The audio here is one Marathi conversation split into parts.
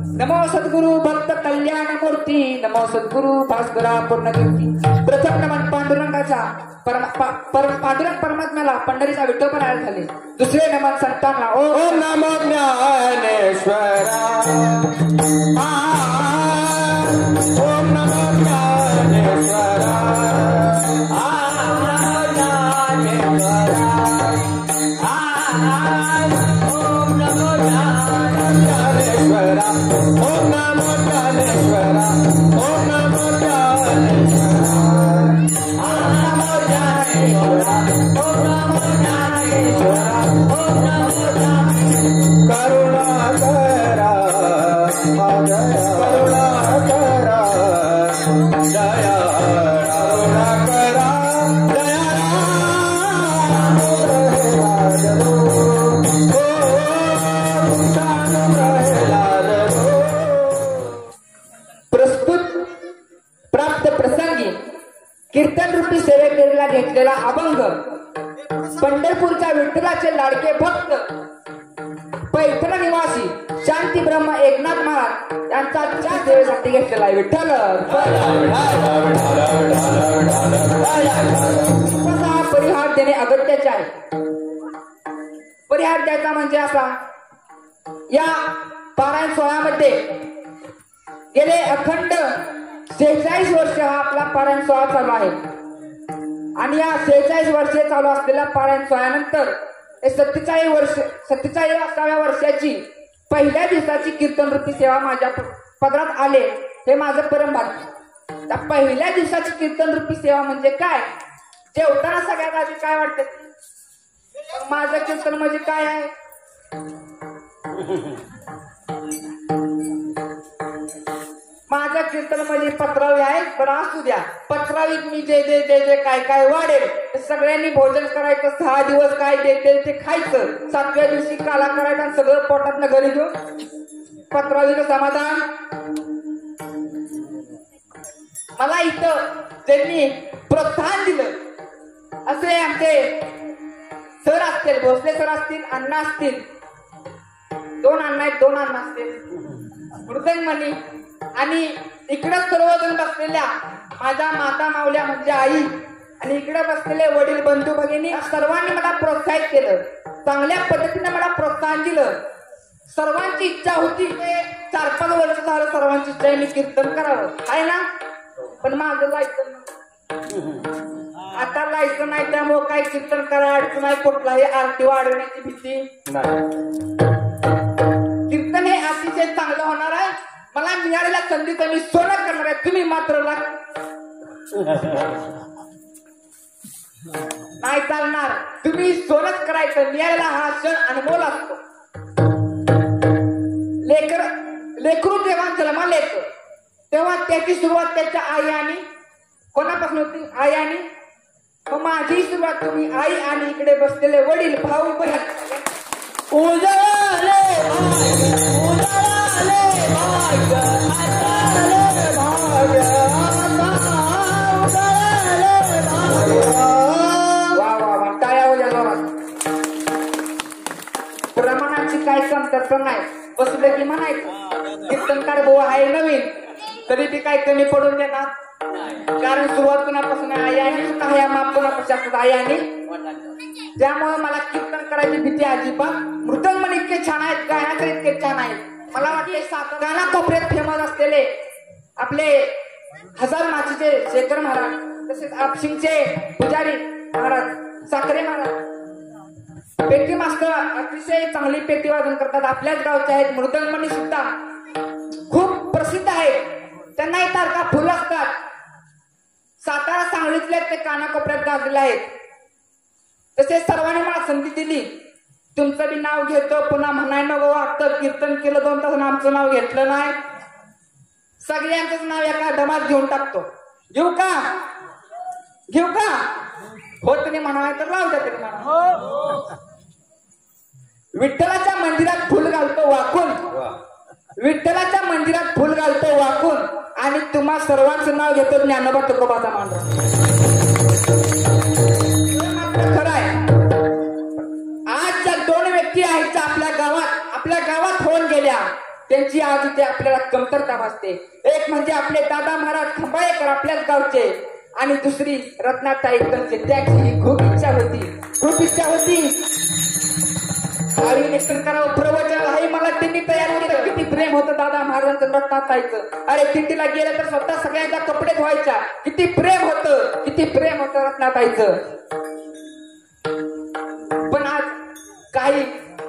नमो सद्गुरु भक्त कल्याण मूर्ती, नमो सद्गुरु भास्करा पूर्ण कीर्ती। प्रथम नमन पांडुरंगाचा पांडुरंग परमात्म्याला पंढरीचा विठोबराया झाले। दुसरे नमन संतांना ओम नमो ज्ञानेश्वरा, ओम नमो ज्ञानेश्वरा, ओम नमो ज्ञानेश्वरा, ओम नमो ज्ञानेश्वरा, ओम नमो ज्ञानेश्वरा, ओम नमो ज्ञानेश्वरा, ओम नमो ज्ञानेश्वरा। करुणा करा करुणा करा दया, करुणा करा दया, कीर्तन रूपी सेवेकरीला घेतलेला अभंग पंढरपूरच्या विठ्ठलाचे लाडके भक्त पैठण निवासी शांती ब्रह्म एकनाथ महाराज यांचा त्या सेवेसाठी घेतलेला आहे। विठ्ठल परिहार देणे अगत्याचे आहे। परिहार द्यायचा म्हणजे असा, या पारायण सोहळ्यामध्ये गेले अखंड 46 वर्ष हा आपला पारायण सोहळा चालू आहे आणि या 46 वर्षे चालू असलेल्या पारायण सोहळ्यानंतर 47व्या वर्षाची पहिल्या दिवसाची कीर्तन रूपी सेवा माझ्या पदरात आले। हे माझं परम भाग्य। त्या पहिल्या दिवसाची कीर्तन रूपी सेवा म्हणजे काय, जेवताना सगळ्यात आधी काय वाटतं, माझं कीर्तन म्हणजे काय आहे। माझं कीर्तन म्हणजे पत्रावी आहे, पण असू द्या पत्रावीत मी जे जे जे जे काय काय वाढेल सगळ्यांनी भोजन करायचं, 6 दिवस काय देते ते खायचं, 7व्या दिवशी काला करायचा आणि सगळं पोटातनं घरी घेऊन पत्रावीचं समाधान। मला इथं ज्यांनी प्रोत्साहन दिलं असे आमचे सर असतील, भोसले सर असतील, अण्णा असतील, 2 अण्णा आहेत, 2 अण्णा असतील, मृदंगमणी, आणि इकडे सर्वजण बसलेल्या माझ्या माता मावल्या म्हणजे आई आणि इकडे बसलेले वडील बंधू भगिनी सर्वांनी मला प्रोत्साहित केलं, चांगल्या पद्धतीने मला प्रोत्साहन दिलं। सर्वांची इच्छा होती, 4-5 वर्ष झालं सर्वांची इच्छा मी कीर्तन करावं आहे ना, पण माझं लायसन आता लायसन नाही, त्यामुळे काही कीर्तन करायला अडचण नाही, कुठलाही आरती वाढवण्याची भीती नाही। कीर्तन हे अतिशय चांगलं होणार आहे। मला मिळालेल्या संधीचं मी सोनं करणार आहे, तुम्ही मात्र नाही चालणार, तुम्ही सोनच करायचं। मिळालेला हा क्षण अनमोल असतो। लेकरू जेव्हा जन्माला येतं तेव्हा त्याची सुरुवात त्याच्या आई आणि कोणापासून होती, आई आणि माझी सुरुवात तुम्ही आई आणि इकडे बसलेले वडील भाऊ बहीण प्रमाणाची काय कमतरता नाही, बसलं की म्हणायचं कीर्तनकार भाऊ आहे नवीन तरी ती काय कमी पडून देणार, कारण सुरुवात कुणापासून आई आणि या माप कुणापासून असतात आई आणि, त्यामुळे मला कीर्तन करायची भीती अजिबात। मृदंगमण इतके छान आहेत, गायनाचं इतके छान आहेत, मला वाटते गाणा कोपऱ्यात फेमस असलेले आपले हजार माचीचे शेखर महाराज, तसेच आपशिंगचे पुजारी महाराज, साखरे महाराज, पेटी मास्टर अतिशय चांगली पेटी वादन करतात, आपल्याच गावचे आहेत। मृदंगमणी सुद्धा खूप प्रसिद्ध आहेत, त्यांना तारखा फुल असतात, सातारा सांगलीतले ते कानाकोपऱ्यात गाजलेले आहेत। तसेच सर्वांनी मला संधी दिली, तुमचं बी नाव घेतो, पुन्हा म्हणाय नको वाटतं कीर्तन केलं 2 तास आमचं नाव घेतलं नाही, सगळ्यांचंच नाव एका दमात घेऊन टाकतो, घेऊ का हो तुम्ही म्हणाय तर लावू द्या तरी म्हणा। विठ्ठलाच्या मंदिरात फुल घालतो वाकून, विठ्ठलाच्या मंदिरात फुल घालतो वाकून आणि तुम्हा सर्वांचं नाव घेतो ज्ञानोबा तुकोबाचा मांडा। खरं आहे, आज ज्या 2 व्यक्ती आहेत आपल्या गावात होऊन गेल्या, त्यांची आज इथे आपल्याला कमतरता भासते. एक म्हणजे आपले दादा महाराज खंबाळेकर आपल्याच गावचे, आणि दुसरी रत्नाताई त्यांची त्याची ही खूप इच्छा होती अभिनेशन करावं, प्रवचन आहे मला त्यांनी तयार केलं. किती प्रेम होतं दादा महाराजांचं रत्नाताईचं. अरे दिंडीला गेलं तर स्वतः सगळ्यांच्या कपडे धुवायच्या. किती प्रेम होतं रत्नाताईचं. पण आज काही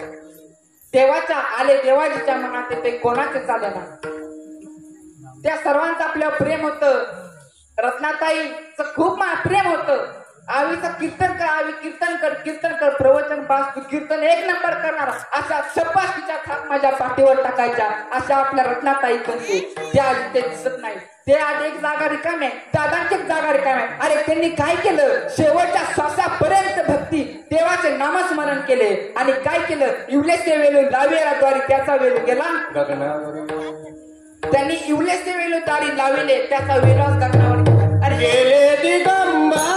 देवाजीच्या मनात ते कोणाचे चाले ना. त्या सर्वांचं आपल्यावर प्रेम होतं. रत्नाताईचं खूप प्रेम होतं. आवीचं कीर्तन कर प्रवचन पास कीर्तन एक नंबर करणार अशा शपथ तिच्या थाप माझ्या पाठीवर टाकायच्या अशा आपल्या रत्नाताई बनते. त्या आज ते दिसत नाही. ते आज एक जागा रिकामी आहे, दादांची जागा रिकामी आहे. अरे त्यांनी काय केलं, शेवटच्या श्वासापर्यंत भक्ती देवाचे नामस्मरण केले. आणि काय केलं, इवलेसे वेलू लावेलाद्वारे त्याचा वेलू गेला त्यांनी इवलेसे वेलू दारी लाविले त्याचा वेलास गगनावर गेला. अरे गेले दिगंबरा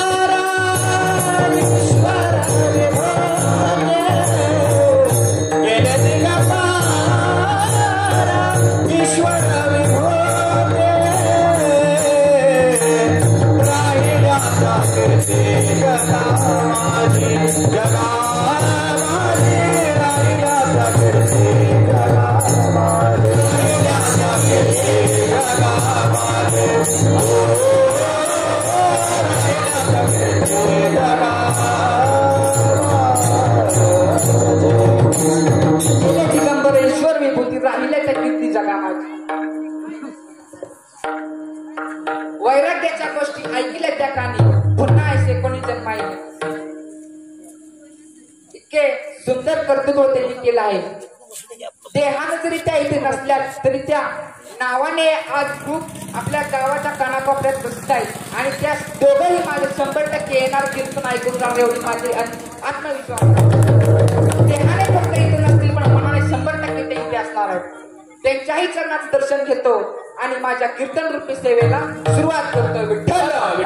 दिगंबरेश्वर विभूती राहिल्याच्या कीर्ती जगा माझी. वैराग्याच्या गोष्टी ऐकल्या त्या कानी पुन्हा ऐसे कोणी जन्माई. इतके सुंदर कर्तृत्व त्यांनी केलं आहे. देहानं जरी त्या इथे नसल्या तरी त्या नावाने आज खूप आपल्या गावाच्या कानाकोपऱ्यात बसत आहेत. आणि त्या दोघंही माझे 100% येणार कीर्तन ऐकून जाणार एवढी माझी आत्मविश्वास. देहाने फक्त इथे नसतील पण मनाने 100% ते इथे असणार आहेत. त्यांच्याही चरणाचं दर्शन घेतो आणि माझ्या कीर्तन रूपी सेवेला सुरुवात करतो. विठ्ठल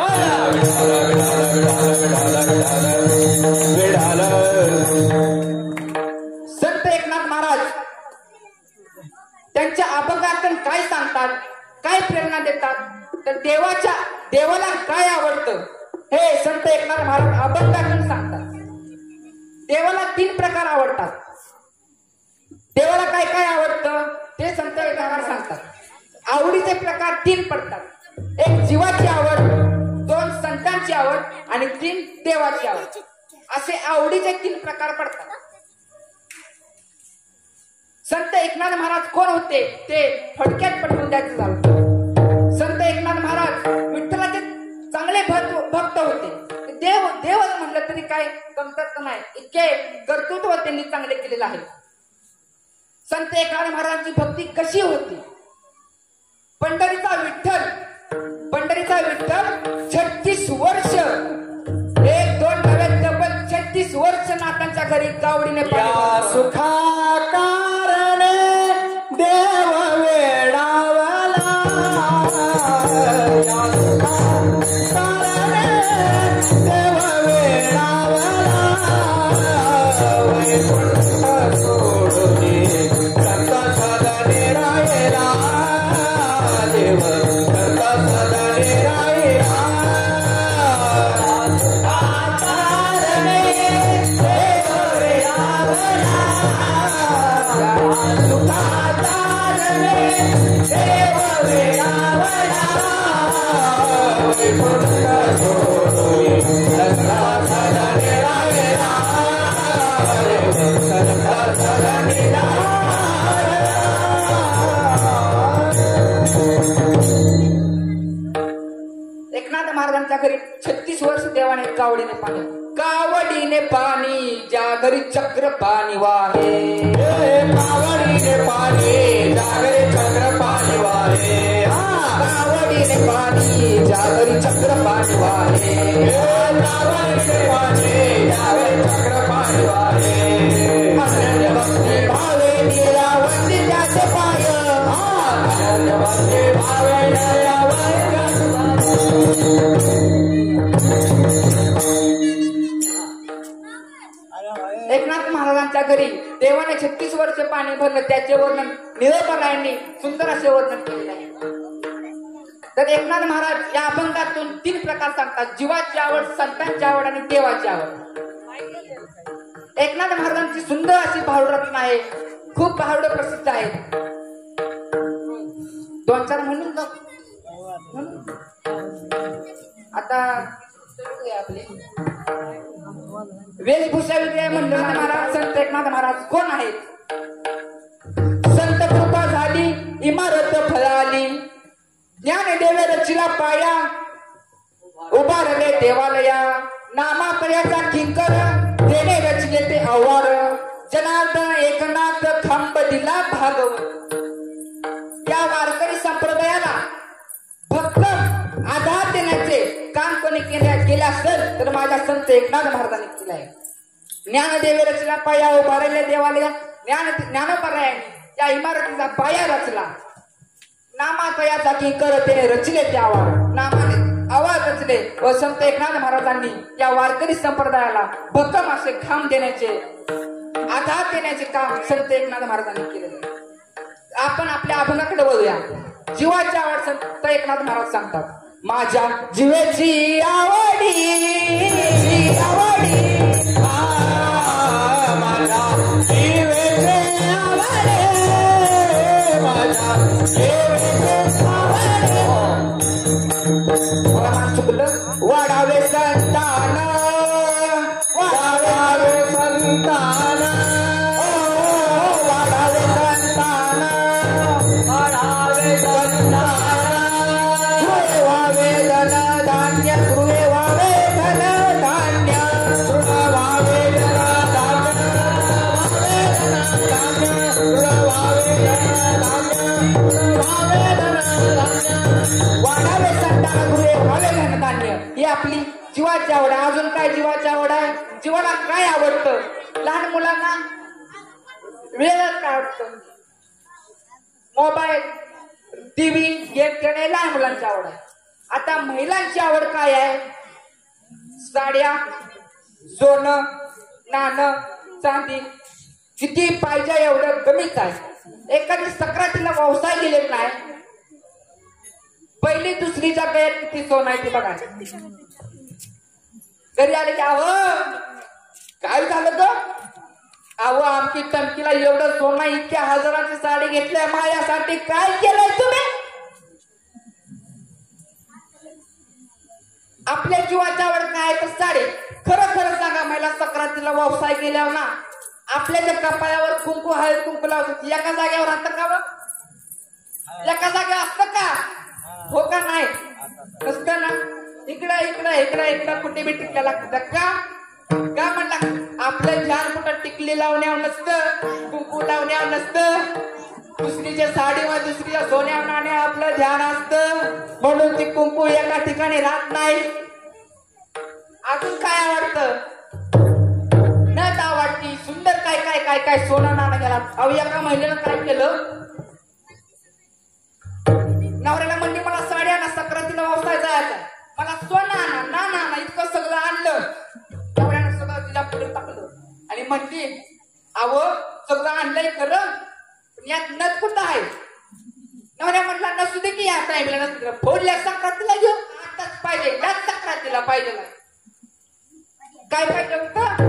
संत एकनाथ महाराज त्यांच्या अभंगातून काय सांगतात, काय प्रेरणा देतात, तर देवाला काय आवडतं हे संत एकनाथ महाराज अभंगातून सांगतात. देवाला 3 प्रकार आवडतात. देवाला काय काय आवडतं ते संत एकनाथ महाराज सांगतात. आवडीचे प्रकार 3 पडतात. एक जीवाची आवड, 2 संतांची आवड आणि 3 देवाची आवड. असे आवडीचे 3 प्रकार पडतात. संत एकनाथ महाराज कोण होते ते फडक्यात पटवून द्यायचं झालं. संत एकनाथ महाराज विठ्ठलाचे चांगले भक्त होते. देवच म्हणलं तरी काय कमतरता नाही. इतके कर्तृत्व त्यांनी चांगले केलेलं आहे. संत एकनाथ महाराजांची भक्ती कशी होती. पंढरीचा विठ्ठल 36 वर्ष, 1-2 नव्हे तब्बल 36 वर्ष नाथांच्या घरी गावडीने सुखा कारणे देव वेडावला. देव वेडावला सोडून संत सदने राहिला. देव संत सदने राहिला. एकनाथ महाराजांच्या घरी 36 वर्ष देवाने कावडीने पाणी ज्या घरी चक्र पाणी वाहे. कावडीने पाणी ज्या घरी चक्र पाणी वाहे. कावडीने पाणी ज्या घरी चक्र पाणी वाहे. कावडीने पाणी ज्या घरी चक्र पाणी वाहे. अनन्य भक्ती भावे गेला वंदी त्याचे पाय. अनन्य भक्ती भावे गेला एकनाथ महाराजांच्या घरी देवाने देवाने 36 वर्ष पाणी भरलं त्याचे वर्णन निळोपरायांनी सुंदर असे वर्णन केलेले आहे. तर एकनाथ महाराज या अभंगातून 3 प्रकार सांगतात: जीवाची आवड, संतांची आवड आणि देवाची आवड. एकनाथ महाराजांची सुंदर अशी भारुडरत्न आहे, खूप भारुड प्रसिद्ध आहे. 2-4 म्हणून आता आपले वेशभूषा विद्या म्हणलं महाराज संत एकनाथ महाराज कोण आहेत? संत कृपा झाली इमारत फळाली, ज्ञानदेव रचिला पाया, उभारले देवालया, नामाकर्याचा किंकर, देणे रचले ते आवार, जनार्दन एकनाथ खांब दिला भागवत. या वारकरी संप्रदायाला भक्कम आधार देण्याचे काम कोणी केले असेल तर माझ्या संत एकनाथ महाराजांनी केले आहे. ज्ञानदेव रचला पाया, उभारले देवालया, ज्ञानोपरायाने या इमारतीचा पाया रचला, नामाकयाचा किंकर त्याने रचले ते आवार, नामाने आवाज रचले व संत एकनाथ महाराजांनी या वारकरी संप्रदायाला भक्कम असे खांब देण्याचे, आधार देण्याचे काम संत एकनाथ महाराजांनी केले. आपण आपल्या अभंगाकडे वळूया. जीवाची आवड संत एकनाथ महाराज सांगतात: माझ्या जीवाची आवडी आवडी, माझ्या जीवेचे आवडे, माझ्या जीवेचे आवडे. चुकलं. वाढावे संतान, वाढावे संतान, वाढावे संतान, वाढावे संतान. गृहे व्हावे धन धान्य, गृहे व्हावे धन धान्य, तृण व्हावे धनधान्य, तृण व्हावे धनधान्य, तृण व्हावे धनधान्य. वाढावे संतान, गृहे व्हावे धन धान्य. ही आपली जीवाची आवड आहे. अजून काय जीवाची आवड आहे? जीवाला काय आवडतं? लहान मुलांना वेळच काय आवडतं? मोबाईल, टीव्ही, गेम खेळणे लहान मुलांची आवड आहे. आता महिलांची आवड काय आहे? साड्या, सोनं, नाणं, चांदी, किती पाहिजे एवढं कमीच आहे. एखादी सक्रातीला व्यवसाय गेलेला नाही, पहिली दुसरीच्या गळ्यात किती सोनं आहे ते बघा. घरी आले की अहो काय झालं ग? अहो आमची टंकीला एवढं सोनं, इतक्या हजाराची साडी घेतल्या, माझ्यासाठी काय केलंय तुम्ही? आपल्या जीवाची आवड काय तर साडी. खरं खरं सांगा, महिला सक्रातीला व्यवसाय केल्यावर ना आपल्या ज्या कपाळावर कुंकू हळद कुंकू लावतात, एका जागेवर असतं का? एका जागेवर असतं का? हो का? नाही नसतं ना. इकडं इकडं इकडं इकडं कुठे बी टिकल्या लागतात का? का म्हणला आपलं ध्यान कुठं टिकली लावण्यावर नसतं, कुंकू लावण्यावर नसतं, दुसरीच्या साडीवर दुसरीच्या सोन्यावर नाण्या आपलं ध्यान असतं, म्हणून ती कुंकू एका ठिकाणी राहत नाही. अजून काय आवडतं? नथ आवडती, सुंदर काय काय काय काय सोनं नाणं गेला. अहो एका महिलेनं काय केलं, नवऱ्याला म्हणली मला साडी आणा, सक्रातीला व्यवसाय जायचा, मला सोनं आणा, नाणं आणा, इतकं सगळं आणलं. नवऱ्यानं सगळं तिला पुढे टाकलं आणि म्हणली अहो सगळं आणलंय खरं, पण यात नथ कुठं आहे? नवऱ्या म्हटला नसू दे की या टाइमला नसू, फोडल्या सक्रातीला घेऊ, आताच पाहिजे, याच सक्रातीला पाहिजे. काय पाहिजे होतं?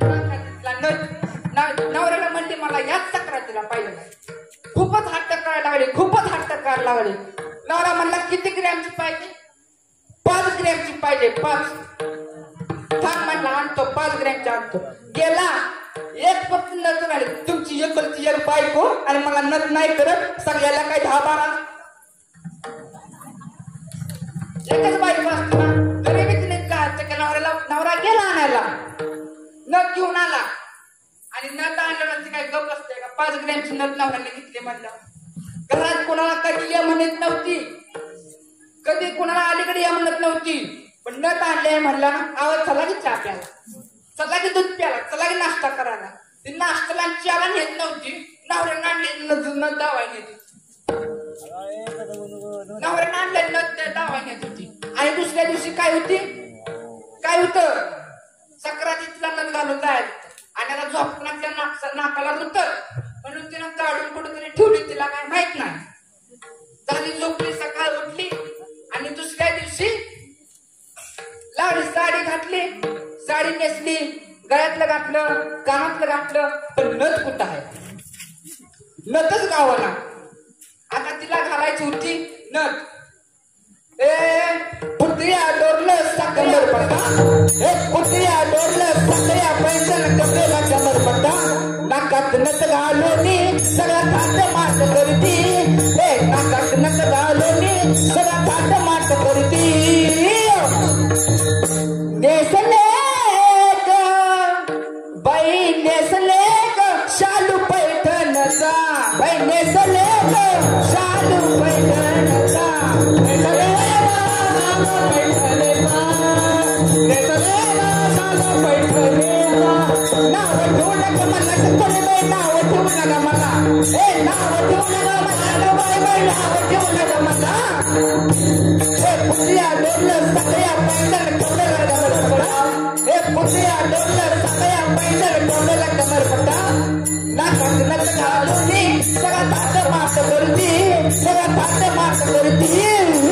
नवऱ्याला म्हणली मला याच सक्रातीला पाहिजे. खूपच हट्ट करायला लागली, खूपच हट्ट करायला लागली. नवरा म्हणला किती ग्रॅमची पाहिजे? 5 ग्रॅमची पाहिजे. 5 थांब म्हणला, आणतो 5 ग्रॅमची आणतो. गेला, एक फक्त नजर राहिली, तुमची एकलची एक बायको आणि मला नथ नाही करत, सगळ्याला काय 10-12 एकच बायको असते ना. गरीबीच नाही का नवऱ्याला. नवरा गेला आणायला, नथ घेऊन आला आणि नथ आणल्यानंतर काय गप असते का? 5 ग्रॅमची नथ नवऱ्याने घेतली म्हणलं. घरात कोणाला कधी ये म्हणत नव्हती, कधी कोणाला अलीकडे या म्हणत नव्हती, पण नथ आणले म्हणला ना, आवाज चला की चहा प्याला, चला की दूध प्याला, चला की नाश्ता करायला. ती नाश्त्याला चहाला नेत नव्हती, नवऱ्यानं आणले नथ दावाय नेत होती. नवऱ्यानं आणले नथ दावाय नेत होती. आणि दुसऱ्या दिवशी काय होती? काय होतं? सक्रातीला नथ घालून जायचं आणि आता झोपण्याच्या नाकाला रुतर म्हणून तिनं काढून कुठेतरी ठेवली, तिला काय माहित नाही. झाली झोपली, सकाळ उठली आणि दुसऱ्या दिवशी लावली, साडी घातली, साडी नेसली, गळ्यातलं घातलं, कानातलं घातलं, पण नथ कुठं आहे? नथच गावाला. आता तिला घालायची होती नथ. पुत्रिया डोरलं साखर पडता, पुत्रिया डोरलं साखऱ्या पैंजण कपडेला कमर पडता, नाकात नथ घालून सगळा थाट माट करती, नाकात नथ घालून सगळा थाट माट करती. नेसले बाई नेसले शालू पैठणचा, बाई नेसले शालू पैठणचा, नेसले पैठणेचा, नेसले शालू पैठणेचा. नाव ठेवू नका मला कोणी बाई, नाव ठेवू नका मला, नाव ठेवू नका मला बाई, बाई नाव ठेवू नका मला. पुत्रिया डोरलं सगळ्या पैठण कपडेला कमर पडा, पुत्रिया डोरलं सगळ्या पैठण कपडेला कमर पडा, नाकात नथ घालून सगळा थाट माट करती, सगळा थाट माट करती.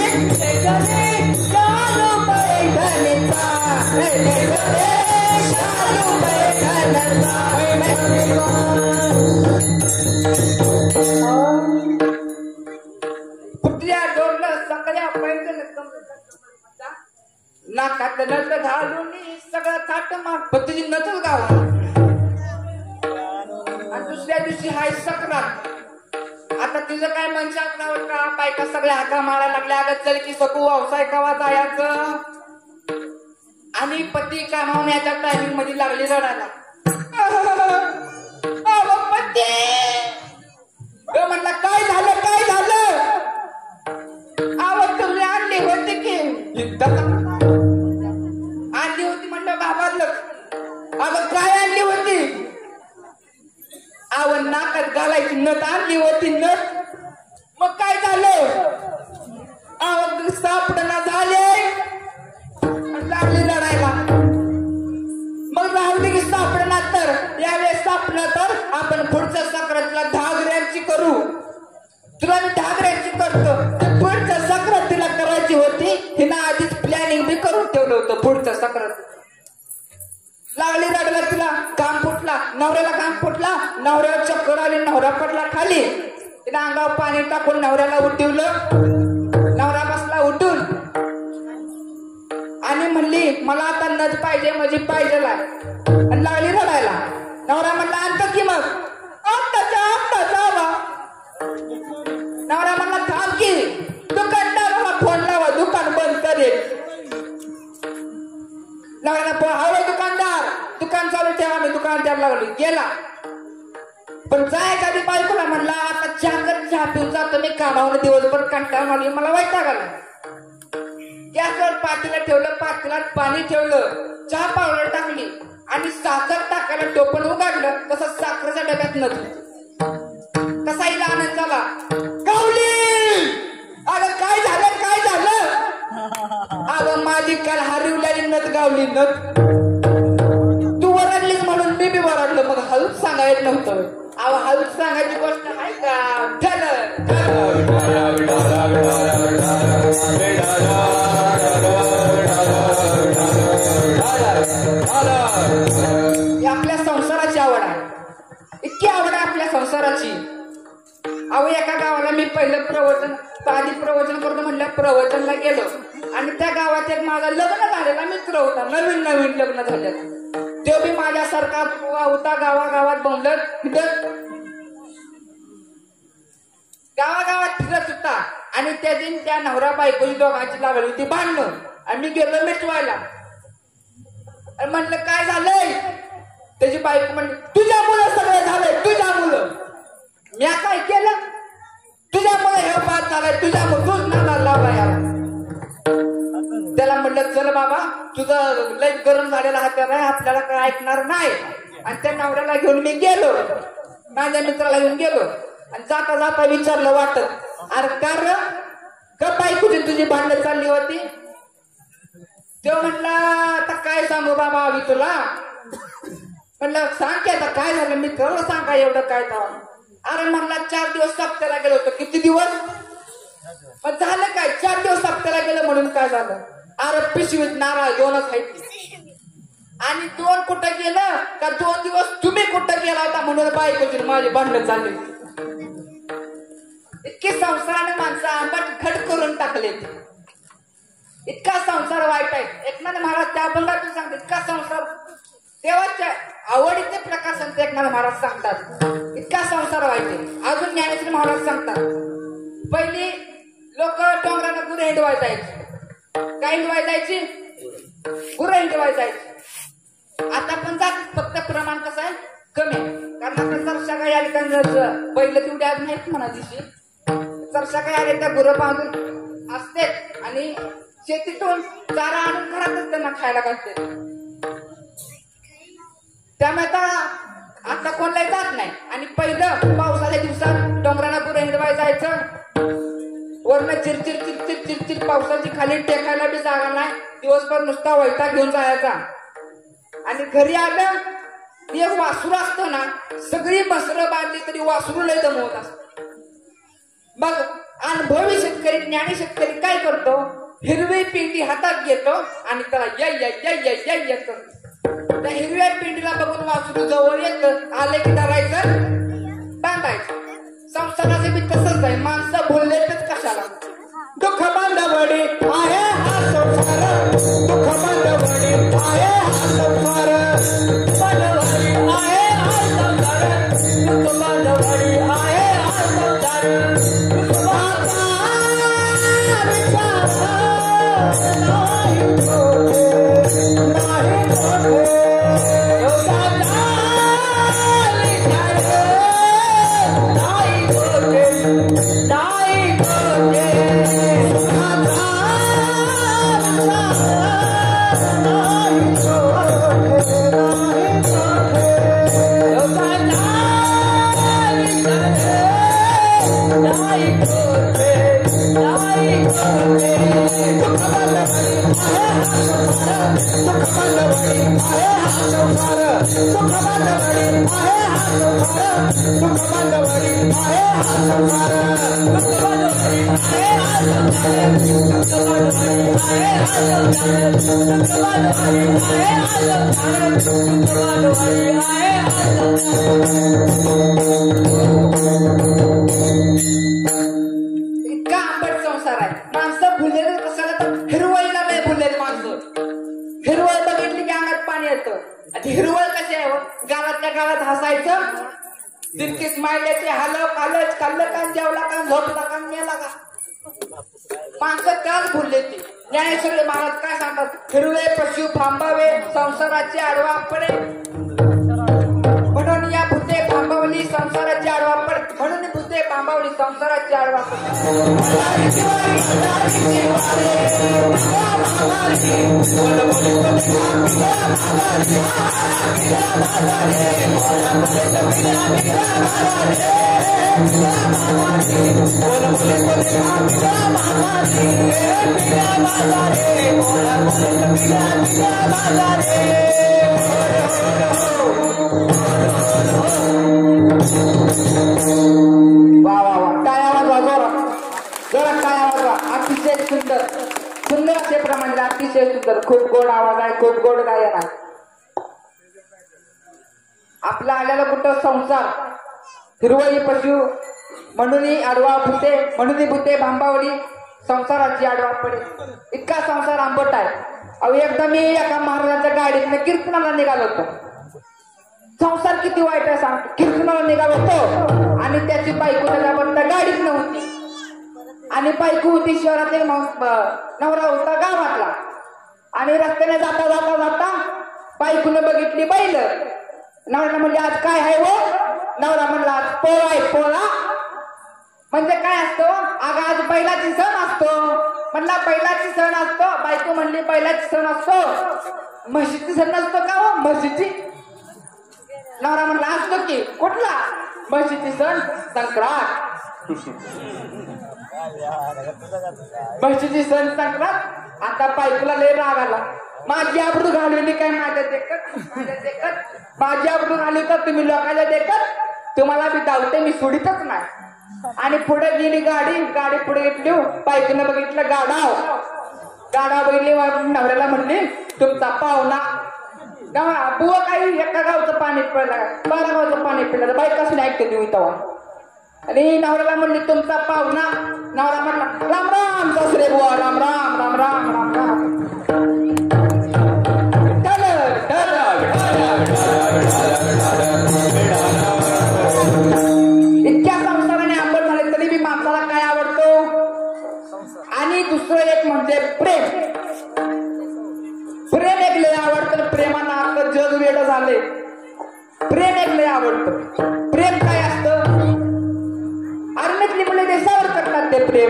शालू पैठणीचा, शालू पैठणीचा. पुत्रिया डोरलं सगळ्या पैठण नाकात नथ घालून सगळं थाट माट, तिची नथच गावा. आणि दुसऱ्या दिवशी हाय सक्रात. आता तिचं काय मनशात नाव का, बायका सगळ्या हाका मारायला लागल्या, अगं चल की सकू व्यवसाय कवा जायचं. आणि पती कामावून याच्या टायमिंग मध्ये लागली रडायला. पती म्हणला काय झालं, काय झालं? आवड तुम्ही आणली होती की आणली होती म्हणलं बाबालं. अगं काय आणली होती? आवड नाकात घालायची नथ आणली होती, नथ. मग काय झालं? आवड सापडना झाले, लागली लढायला. मग राहू दे की सापडना, तर यावेळेस सापडलं तर आपण पुढच्या सक्रातीला घागऱ्यांची करू. तुला मी घागऱ्यांची करतो. पुढच्या सक्रातीला करायची होती, हिनं आधीच प्लॅनिंग बी करून ठेवलं होतं. पुढच्या सक्रात लागली रडला, तिला काम फुटला, नवऱ्याला काम फुटला, नवऱ्याला चक्कर आली, नवरा पडला खाली. तिला अंगावर पाणी टाकून नवऱ्याला उठवलं. नवरा बसला उठून आणि म्हणली मला आता नथ पाहिजे, माझी पाहिजे. लागली रडायला. नवरा म्हणला आणतो की मग, आत्ताच्या आत्ता जावा. नवरा म्हणला थांब की, दुकानदाराला फोन लावा, दुकान बंद करेल. नवऱ्याला हवं दुकानदार, दुकान चालू ठेवा, मी दुकान द्यायला लागलो. गेला. पण जायच्या आधी बायकोला म्हणला आता चहा पिऊन जातो मी, कामावर दिवसभर कंटाळून आली, मला वैताग आला. गॅसवर पातेलं ठेवलं, पातेल्यात पाणी ठेवलं, चहा पावडर टाकली आणि साखर टाकायला टोपण उघडलं. तसं साखरेच्या डब्यात नव्हतं. कसा हिला आनंद झाला. गावली. अगं काय झालं, काय झालं? अगं माझी काल हरवलेली नथ गावली, नथ. तू वरडलीस म्हणून मी बी वरडलो. मग हळूच सांगायचं नव्हतं. अहो हळूच सांगायची गोष्ट आहे का? आपल्या संसाराची आवड आहे, इतकी आवड आहे आपल्या संसाराची. अहो एका गावाला मी पहिलं आधी प्रवचन करतो म्हणलं, प्रवचनला गेलो आणि त्या गावात एक माझा लग्न झालेला मित्र होता, नवीन लग्न झालेला. तो बी माझ्यासारखा होता, गावागावात बोंबलत गावागावात फिरत होता. आणि त्या दिन त्या नवरा बायकोची दोघांची लागली होती भांडणं. आणि मी गेलो मिटवायला. म्हणलं काय झालंय? त्याची बायको म्हणली तुझ्यामुळे सगळं झालंय, तुझ्यामुळं. मी काय केलं? तुझ्यामुळे हे बात झालाय, तुझ्यामुळे तूच नाला लावला. त्याला म्हणलं चल बाबा, तुझं लय गरम झालेला हात आहे, आपल्याला काय ऐकणार नाही. आणि त्या नवऱ्याला घेऊन मी गेलो, माझ्या मित्राला घेऊन गेलो. आणि जाता जाता विचारलं वाटत, अरे का बायकोची तुझी भांडण चालली होती? तो म्हणला आता काय सांगू बाबा आम्ही तुला, म्हणलं सांग की आता काय झालं, मी खरं सांगा एवढं काय तर. अरे म्हणला 4 दिवस सप्त्याला गेलो होतो. किती दिवस? पण झालं काय? 4 दिवस सप्त्याला गेलं म्हणून काय झालं? अरे पिशवीत नारळ 2च आहेत. आणि 2 कुठं गेलं का 2 दिवस तुम्ही कुठं गेला होता म्हणून बायकोची माझी भांडण झाली. इतके संसाराने माणसं आंबट खड करून टाकले. इतका संसार वाईट आहे. एकनाथ महाराज त्या अभंगातून सांगतात इतका संसार देवाच्या आवडीचे प्रकार संत एकनाथ महाराज सांगतात. इतका संसार वाईट आहे. अजून ज्ञानेश्वर महाराज सांगतात पहिली लोक डोंगराला गुरं हिंडवाय जायची. काय हिंडवाय जायची? गुरं हिंडवाय जायची. आता पण जात, फक्त प्रमाण कसं आहे कमी आहे. कारण आता चर्चा काही आली तर पहिलं तेवढी आज नाहीत म्हणा दिवशी. चर्चा काही आली तर गुरं बांधून असते आणि शेतीतून चारा आणून घरातच त्यांना खायला घालते. त्यामुळे आता कोणलाही जात नाही. आणि पहिलं पावसाच्या दिवसात डोंगराला गुरं हिंडवाय जायचं. वरनं चिरचिर चिरचिर चिरचिर पावसाची खाली टेकायला बी जागा नाही. दिवसभर नुसता वैताग घेऊन जायचा. आणि घरी आलं एक वासरू असतो ना, सगळी मसरं बांधली तरी वासरू लय दमवत असत. मग अनुभवी शेतकरी ज्ञानी शेतकरी काय करतो? हिरवी पिंडी हातात घेतो आणि त्याला येतो. त्या हिरव्या पिंडीला बघून वासरू जवळ येत आले की धरायचं बांधायचं. संसाराचे बी तसंच आहे. माणसं बोलले तर कशाला? दुःख बांधवडी आहे हा संसार. दुःख बांधवडी आहे हा संसार. बांधवडी आहे हा संसार. दुःख बांधवडी आहे हा संसार. इतका आंबट संसार आहे. माणसं भुललेले कशाला तर हिरवळीला नाही भुललेले माणसं. हिरवळ बघितली की अंगात पाणी येतं. आणि हिरवळ कशी आहे? गावातल्या गावात हसायचं. तितकीच मायल्याचे हालव कालच खाल्लं का जेवला का झोपला का मेला का. माणसं काल भुलले ती. ज्ञानेश्वर महाराज काय सांगतात? हिरवे पशु थांबावे संसाराची आडवा पडे. म्हणून या भूते थांबवली संसाराची आडवा पड. म्हणून भूते थांबवली संसाराची आडवा पड. वा वा वा, टाळ्या वाजवा जोरात. जोरात टाळ्या वाजवा. अतिशय सुंदर सुंदर असे प्रमाणे अतिशय सुंदर. खूप गोड आवाज आहे. खूप गोड गायन आहे. आपला आलेला कुठं संसार हिरवळी पशु म्हणून आडवा भूते म्हणून भूते भांबावली संसाराची आडवा पडे. इतका संसार आंबट आहे. अहो एकदा मी एका महाराजांच्या गाडीतनं कीर्तनाला निघालो होतो. संसार किती वाईट आहे सांग. कीर्तनाला निघालो होतो आणि त्याची बायको त्याच्याबरोबर गाडीत नव्हती. आणि बायको होती शहरातील नवरा होता गावातला. आणि रस्त्याने जाता जाता जाता बायकोनं बघितली बैल. नवऱ्याला म्हणजे आज काय आहे वो? नवरा म्हणला आज पोळा आहे. पोळा म्हणजे काय असतो? अगं आज बैलाची सण असतो. म्हणला बैलाची सण असतो. बायको म्हणली बैलाची सण असतो. म्हशीची सण नसतो का हो? म्हशीची. नवरा म्हणला असतो की. कुठला? म्हशीची सण संक्रांत. म्हशीची सण संक्रांत. आता बायकोला लय राग आला. माझी आबरू घालवली काय माझ्या देखत माझी आबरू घालवी तर तुम्ही लोकांच्या देखत तुम्हाला मी धावते मी सोडितच नाही आणि पुढे गेली गाडी पुढे घेतली बायकोनं बघितलं गाडा बघितली नवऱ्याला म्हणली तुमचा पाहुणा बुवा काही एका गावचं पाणी पिळलं 12 गावचं पाणी पिळलं बाई कसं ऐकते तुम्ही तेव्हा आणि नवऱ्याला म्हणली तुमचा पाहुणा नवरा म्हणला राम राम सासरे बुवा राम राम राम राम राम राम इतक्या संसाराने आंबट झाले तरी बी माणसाला काय आवडतो आणि दुसरं एक म्हणजे प्रेम एक लय आवडतं प्रेमानं आता जग वेड झाले प्रेम एक लय आवडतं प्रेम काय असतं अरण्यातली मुले देशावर करतात ते प्रेम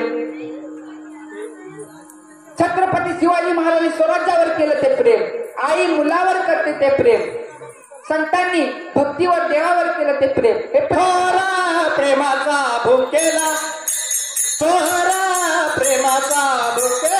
छत्रपती शिवाजी महाराजांनी स्वराज्यावर केलं ते प्रेम आई मुलावर करते ते प्रेम संतांनी भक्तीवर देवावर केलं ते प्रेम हे प्रेमाचा भुकेला सोहरा प्रेमाचा भुकेला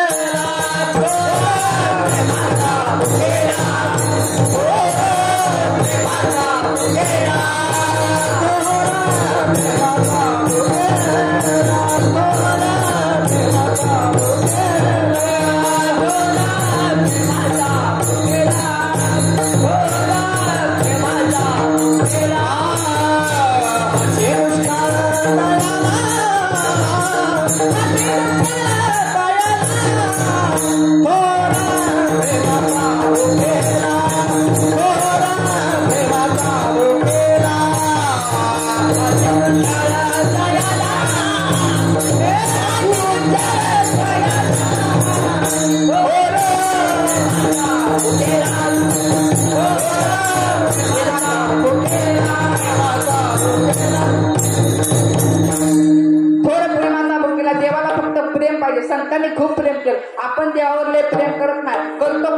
संतांनी खूप प्रेम केलं आपण देवावर लय प्रेम करत नाही करतो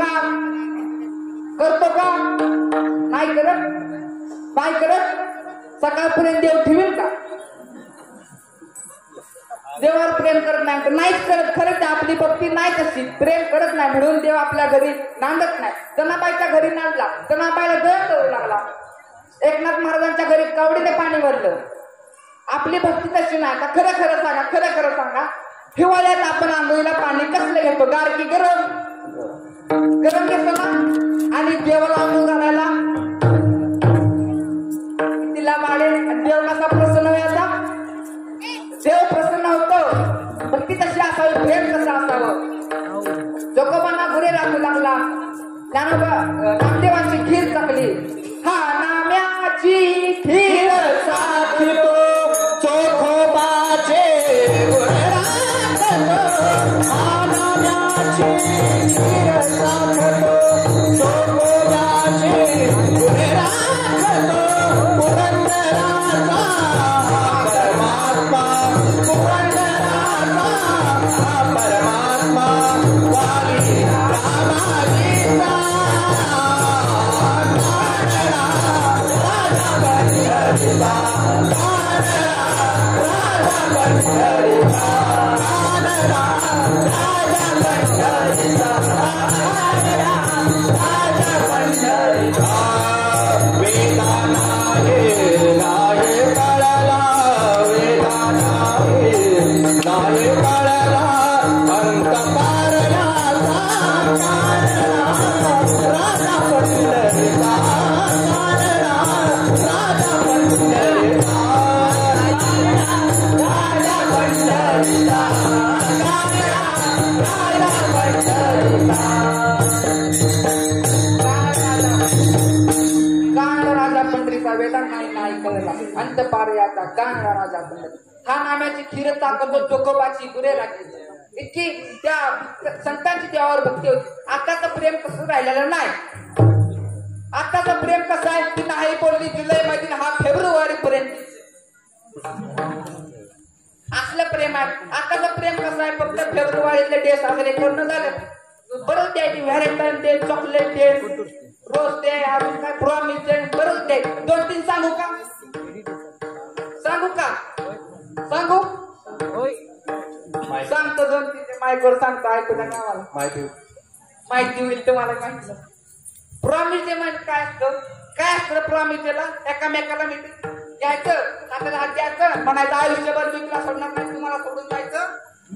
का नाही करत सकाळपर्यंत देव ठेवेल का देवावर प्रेम करत नाही नाहीच करत खरंच आपली भक्ती नाही तशी प्रेम करत नाही म्हणून देव आपल्या घरी नांदत नाही जनाबाईच्या घरी नांदला जनाबाईला दर करू लागला एकनाथ महाराजांच्या घरी कवडीने पाणी भरलं आपली भक्ती तशी नाही का खरं सांगा हिवाळ्यात आपण आंघोळीला पाणी कसलं घेतो गार की गरम घेतो ना आणि देवाला आंघोळ घालायला तिला वाढेल देव कसा प्रसन्न व्हायचा देव प्रसन्न होतो भक्ती कशी असावी प्रेम कसं असावं जोकोबांना गुरे राखू लागला नामदेवांची खीर चाकली हा नाम्याची खीर साखितो चोखोबाचे अंतपारयाचा गाणगा राजा पंडित हा नाम्याची खीर ताकद चोखोबाची गुरे राखली इतकी त्या संतांची देवावर भक्ती होती आताचं प्रेम कसं राहिलेलं नाही आताचं प्रेम कसं आहे ती नाही बोलली जुलै मध्ये हा फेब्रुवारी पर्यंत असलं प्रेम आहे आताचं प्रेम कसं आहे फक्त फेब्रुवारीतले डे साजरे करणं झालं बरंच द्यायची Valentine day chocolate day rose day अजून काय प्रॉमिस डे बरंच डे 2-3 सांगू सांगतो 2-3 माईकवर सांगतो ऐकू द्या गावाला माहिती माहिती होईल तुम्हाला माहिती. प्रॉमिस डे म्हणजे काय असतं? काय असतं प्रॉमिस डेला? एकामेकाला घ्यायचं, हाताला हात द्यायचं, म्हणायचं आयुष्यभर मी तुला सोडणार नाही, तुम्हाला सोडून जायचं.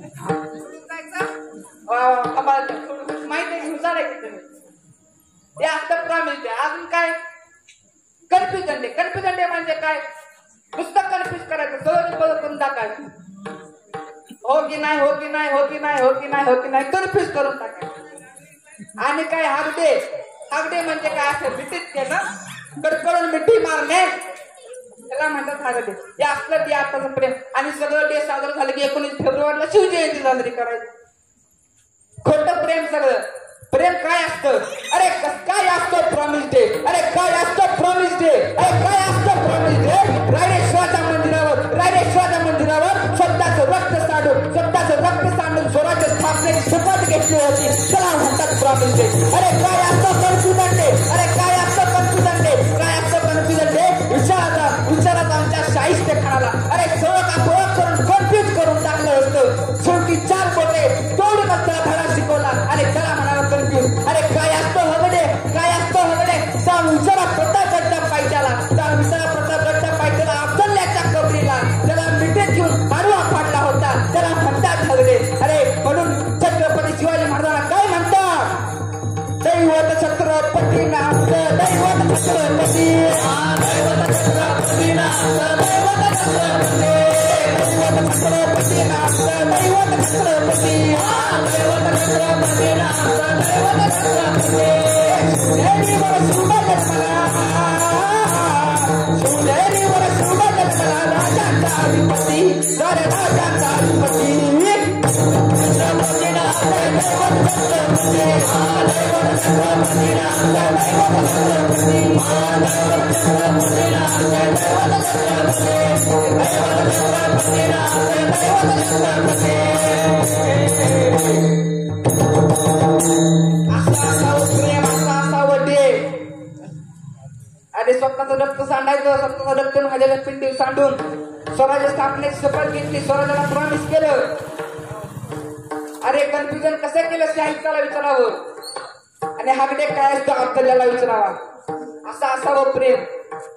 माहिती आहे हुशार आहे तुम्ही. ते असतं प्रॉमिस डे. अजून काय? Confusion day. कन्फ्युजन डे म्हणजे काय? नुसतं कन्फ्युज करायचं, सहज बदल करून टाकायचं. हो की नाही, हो की नाही, हो की नाही, हो की नाही, हो की नाही, कन्फ्युज करून टाकायचं. आणि काय हाफ डे? हाफ डे म्हणजे काय असं मिठीच केलं, कडकडून मिठी मारणे, त्याला म्हणतात हाफ डे. हे असलं ते आताच प्रेम. आणि सगळं डे साजरं झालं की 19 फेब्रुवारीला शिवजयंती साजरी करायची. खोटं प्रेम सगळं. प्रेम काय असतं? अरे काय असतं प्रॉमिस डे? अरे काय असतं प्रॉमिस डे? अरे काय असतं प्रॉमिस डे? रायरेश्वराच्या मंदिरावर स्वतःचं रक्त सांडून स्वराज्य स्थापनेची शपथ घेतली होती, त्याला म्हणतात प्रॉमिस डे. अरे काय असतं कन्फ्युजन डे? अरे काय असतं कन्फ्युजन डे? काय असतं कन्फ्युजन डे? विचारात आमच्या शाहिस्ते खानाला अरे सळक करून कन्फ्युज करून टाकलं होतं. शेवटी 4 बोटे तोडून त्याला धडा शिकवला आणि त्याला म्हणाला कन्फ्युज. अरे काय असतं हगडे? काय असतं हगडे? त्या विचारा प्रतापगडच्या पायथ्याला अफजलच्या कबरीला त्याला मिठीत घेऊन पाडवा फाडला होता, त्याला म्हणतात हगडे. अरे म्हणून छत्रपती शिवाजी महाराजांना काय म्हणतात? दैवत छत्रपती नाथ, दैवत छत्रपती, दैवत छत्रपती नाथ, दैवत छत्रपती, दैवत छत्रपती नाथ, दैवत छत्रपती, दैवत छत्रपती नाथ, दैवत छत्रपती. शिवनेरीवर सुबक मला राजाचा अधिपती, राजाचा अधिपती, छत्रपती नाथ, दैवत छत्रपती, दैवत छत्रपती नाथ, दैवत छत्रपती, दैवत छत्रपती नाथ, दैवत छत्रपती, दैवत छत्रपती नाथ, दैवत छत्रपती. असा प्रेम, असा वडे. आणि स्वतःचं रक्त सांडायचं, स्वतःचं रक्त माझ्या पिंडी सांडून स्वराज्य स्थापनेची शपथ घेतली, स्वराज्याला प्रॉमिस केलं. अरे कन्फ्युजन कसं केलं साहित्याला विचारावं, आणि हागडे काय असतं अफजलला विचारावा. असं असावं प्रेम.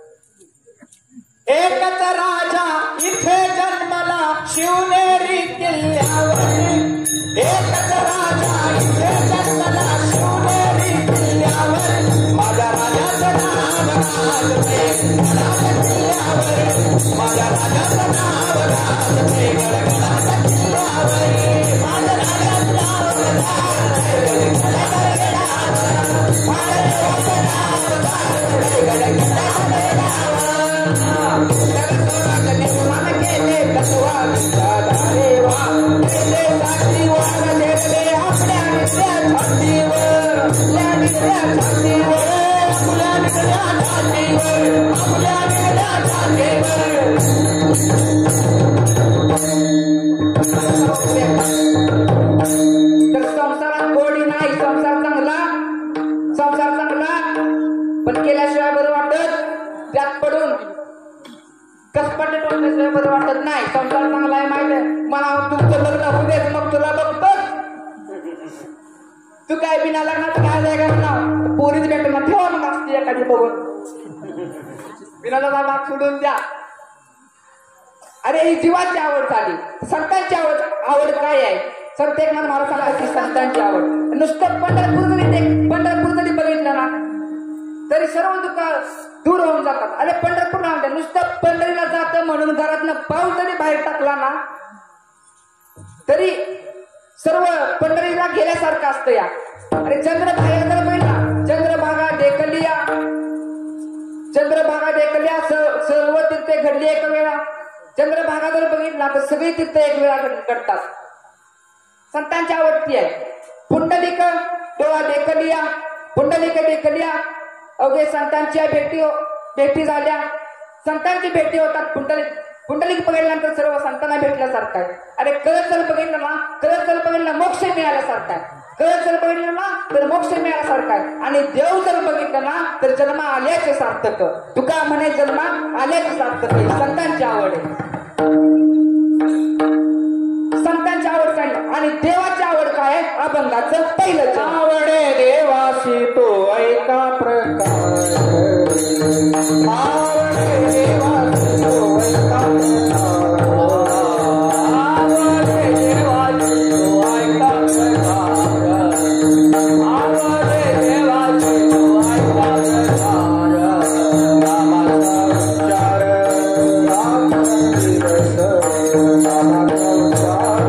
एकच राजा इथे जन्मला शिवनेरी किल्ल्यावर, एकच राजा इथे जन्मला शिवनेरी किल्ल्यावर, माझ्या राजाचं नाव गाजते गडाच्या किल्ल्यावर, माझ्या राजाचं नाव गाजते गडाच्या किल्ल्यावर, माझ्या राजाचं नाव गाजते गडाच्या किल्ल्यावर, माझ्या राजाचं नाव गाजते गडाच्या किल्ल्यावर. निर्माण केले तत्वाचा देवा, केले साठी वाढले आपल्या छातीवर, आपल्या छातीवर, आपल्या छातीवर, आपल्या छातीवर. तर संसारात गोडी नाही, संसार चांगला पण केल्याशिवाय बरं वाटत, त्यात पडून कसपटे टोचल्याशिवाय बरं वाटत नाही. संसार चांगला आहे माहिती आहे मला, तुमचं लग्न होऊ देत मग तुला बघतो. तू काय बिना लग्नात काय जायगा म्हणा, पोरीच भेटणार ठेवा मग असते एखादी बघून, बिना लग्नाला सोडून द्या. अरे ही जीवाची आवड झाली, संतांची आवड काय आहे? संत एकनाथ महाराज सांगतात की संतांची आवड. नुसतं पंढरपूर जरी बघितलं ना तरी सर्व दुःख दूर होऊन जातात. अरे पंढरपूरला म्हणते, नुसतं पंढरीला जातं म्हणून घरातनं पाऊस जरी बाहेर टाकला ना तरी सर्व पंढरीला गेल्यासारखं असतं या. अरे चंद्रभागा जर बघितला, चंद्रभागा देखल्या सर्व तीर्थे घडली एक वेळा. चंद्रभागा जर बघितला तर सगळी तीर्थ एक वेळा घडतात. संतांची आवडती आहे. पुंडलिक डोळा देखलिया, पुंडलिक देखलिया, अवघे संतांच्या भेटी झाल्या, संतांची भेटी होतात. पुंडलिक बघितल्यानंतर सर्व संतांना भेटल्यासारखं आहे. अरे कळचल बघितलं ना मोक्ष मिळाल्यासारखं आहे. कळचल बघितलं ना तर मोक्ष मिळाल्यासारखं आहे. आणि देव जर बघितलं ना तर जन्म आल्याचे सार्थक. तुका म्हणे जन्म आल्याचे सार्थक. संतांची आवड आहे, संतांची आवड काय आणि देवाची आवड काय? आहे अभंगाचं पहिलं चरण. आवडे देवासी तो ऐका प्रकार, आवडे देवासी तो ऐका प्रकार, आवडे देवासी तो ऐका प्रकार, आवडे देवासी तो ऐका प्रकार. रामाचा उच्चार रामचंद्र रामाचा उच्चार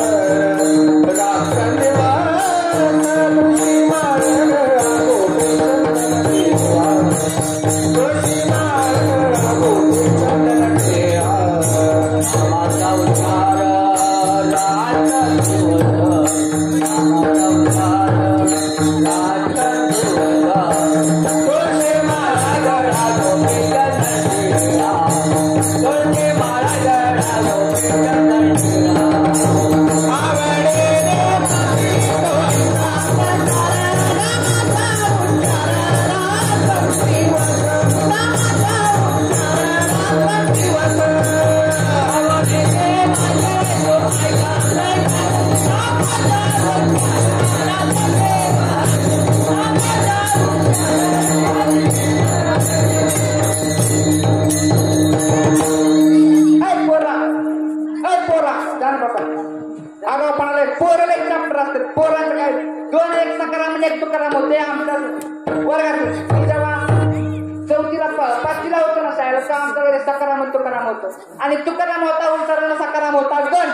पोरांचं काय दोन एक सकाराम एक तुकाराम होते आमच्या वर्गात. जेव्हा चौथीला पाचवीला होतो ना शाळेला तर आमच्या वेळेस सकाराम तुकाराम होतो आणि तुकाराम होता उंचाराला सकाराम होता गण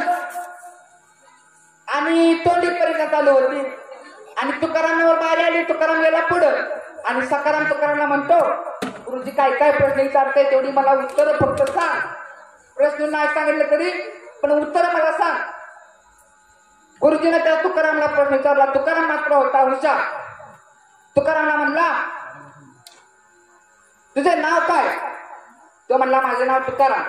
आणि तोंडी परीक्षा चालू होती आणि तुकारामावर बारी आली. तुकाराम गेला पुढं आणि सकाराम तुकारामला म्हणतो गुरुजी काय काय प्रश्न विचारते तेवढी मला उत्तर फक्त सांग. प्रश्न नाही सांगितलं तरी पण उत्तर मला सांग. गुरुजीने त्या तुकारामला प्रश्न विचारला. तुकाराम मात्र होता हुशार. तुकारामला म्हणला तुझे नाव काय? तो म्हणला माझे नाव तुकाराम.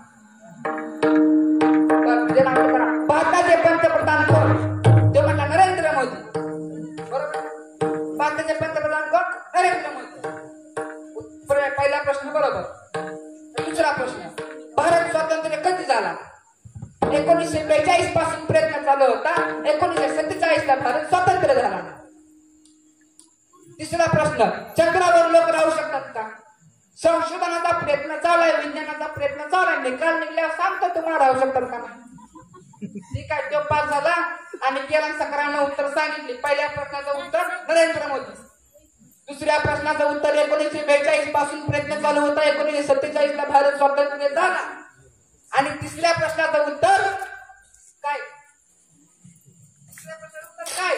तुझे नाव तुकाराम. भारताचे पंतप्रधान कोण? तो म्हणला नरेंद्र मोदी. बरोबर. भारताचे पंतप्रधान कोण? नरेंद्र मोदी. पहिला प्रश्न बरोबर. दुसरा प्रश्न भारत स्वातंत्र्य कधी झाला? 1942 पासून प्रयत्न चालू होता. 1947 ला भारत स्वातंत्र्य झाला. तिसरा प्रश्न चंद्रावर लोक राहू शकतात का? संशोधनाचा प्रयत्न चालू आहे, विज्ञानाचा प्रयत्न चालू आहे. निकाल निघल्यावर सांगतो तुम्हाला राहू शकतात का नाही. ठीक आहे. तो पास झाला आणि गेला सकारानं उत्तर सांगितले. पहिल्या प्रश्नाचं उत्तर नरेंद्र मोदी. दुसऱ्या प्रश्नाचं उत्तर 1942 पासून प्रयत्न चालू होता. 1947 ला भारत स्वातंत्र्य झाला. आणि तिसऱ्या प्रश्नाचं उत्तर काय? तिसऱ्या प्रश्नाचं उत्तर काय?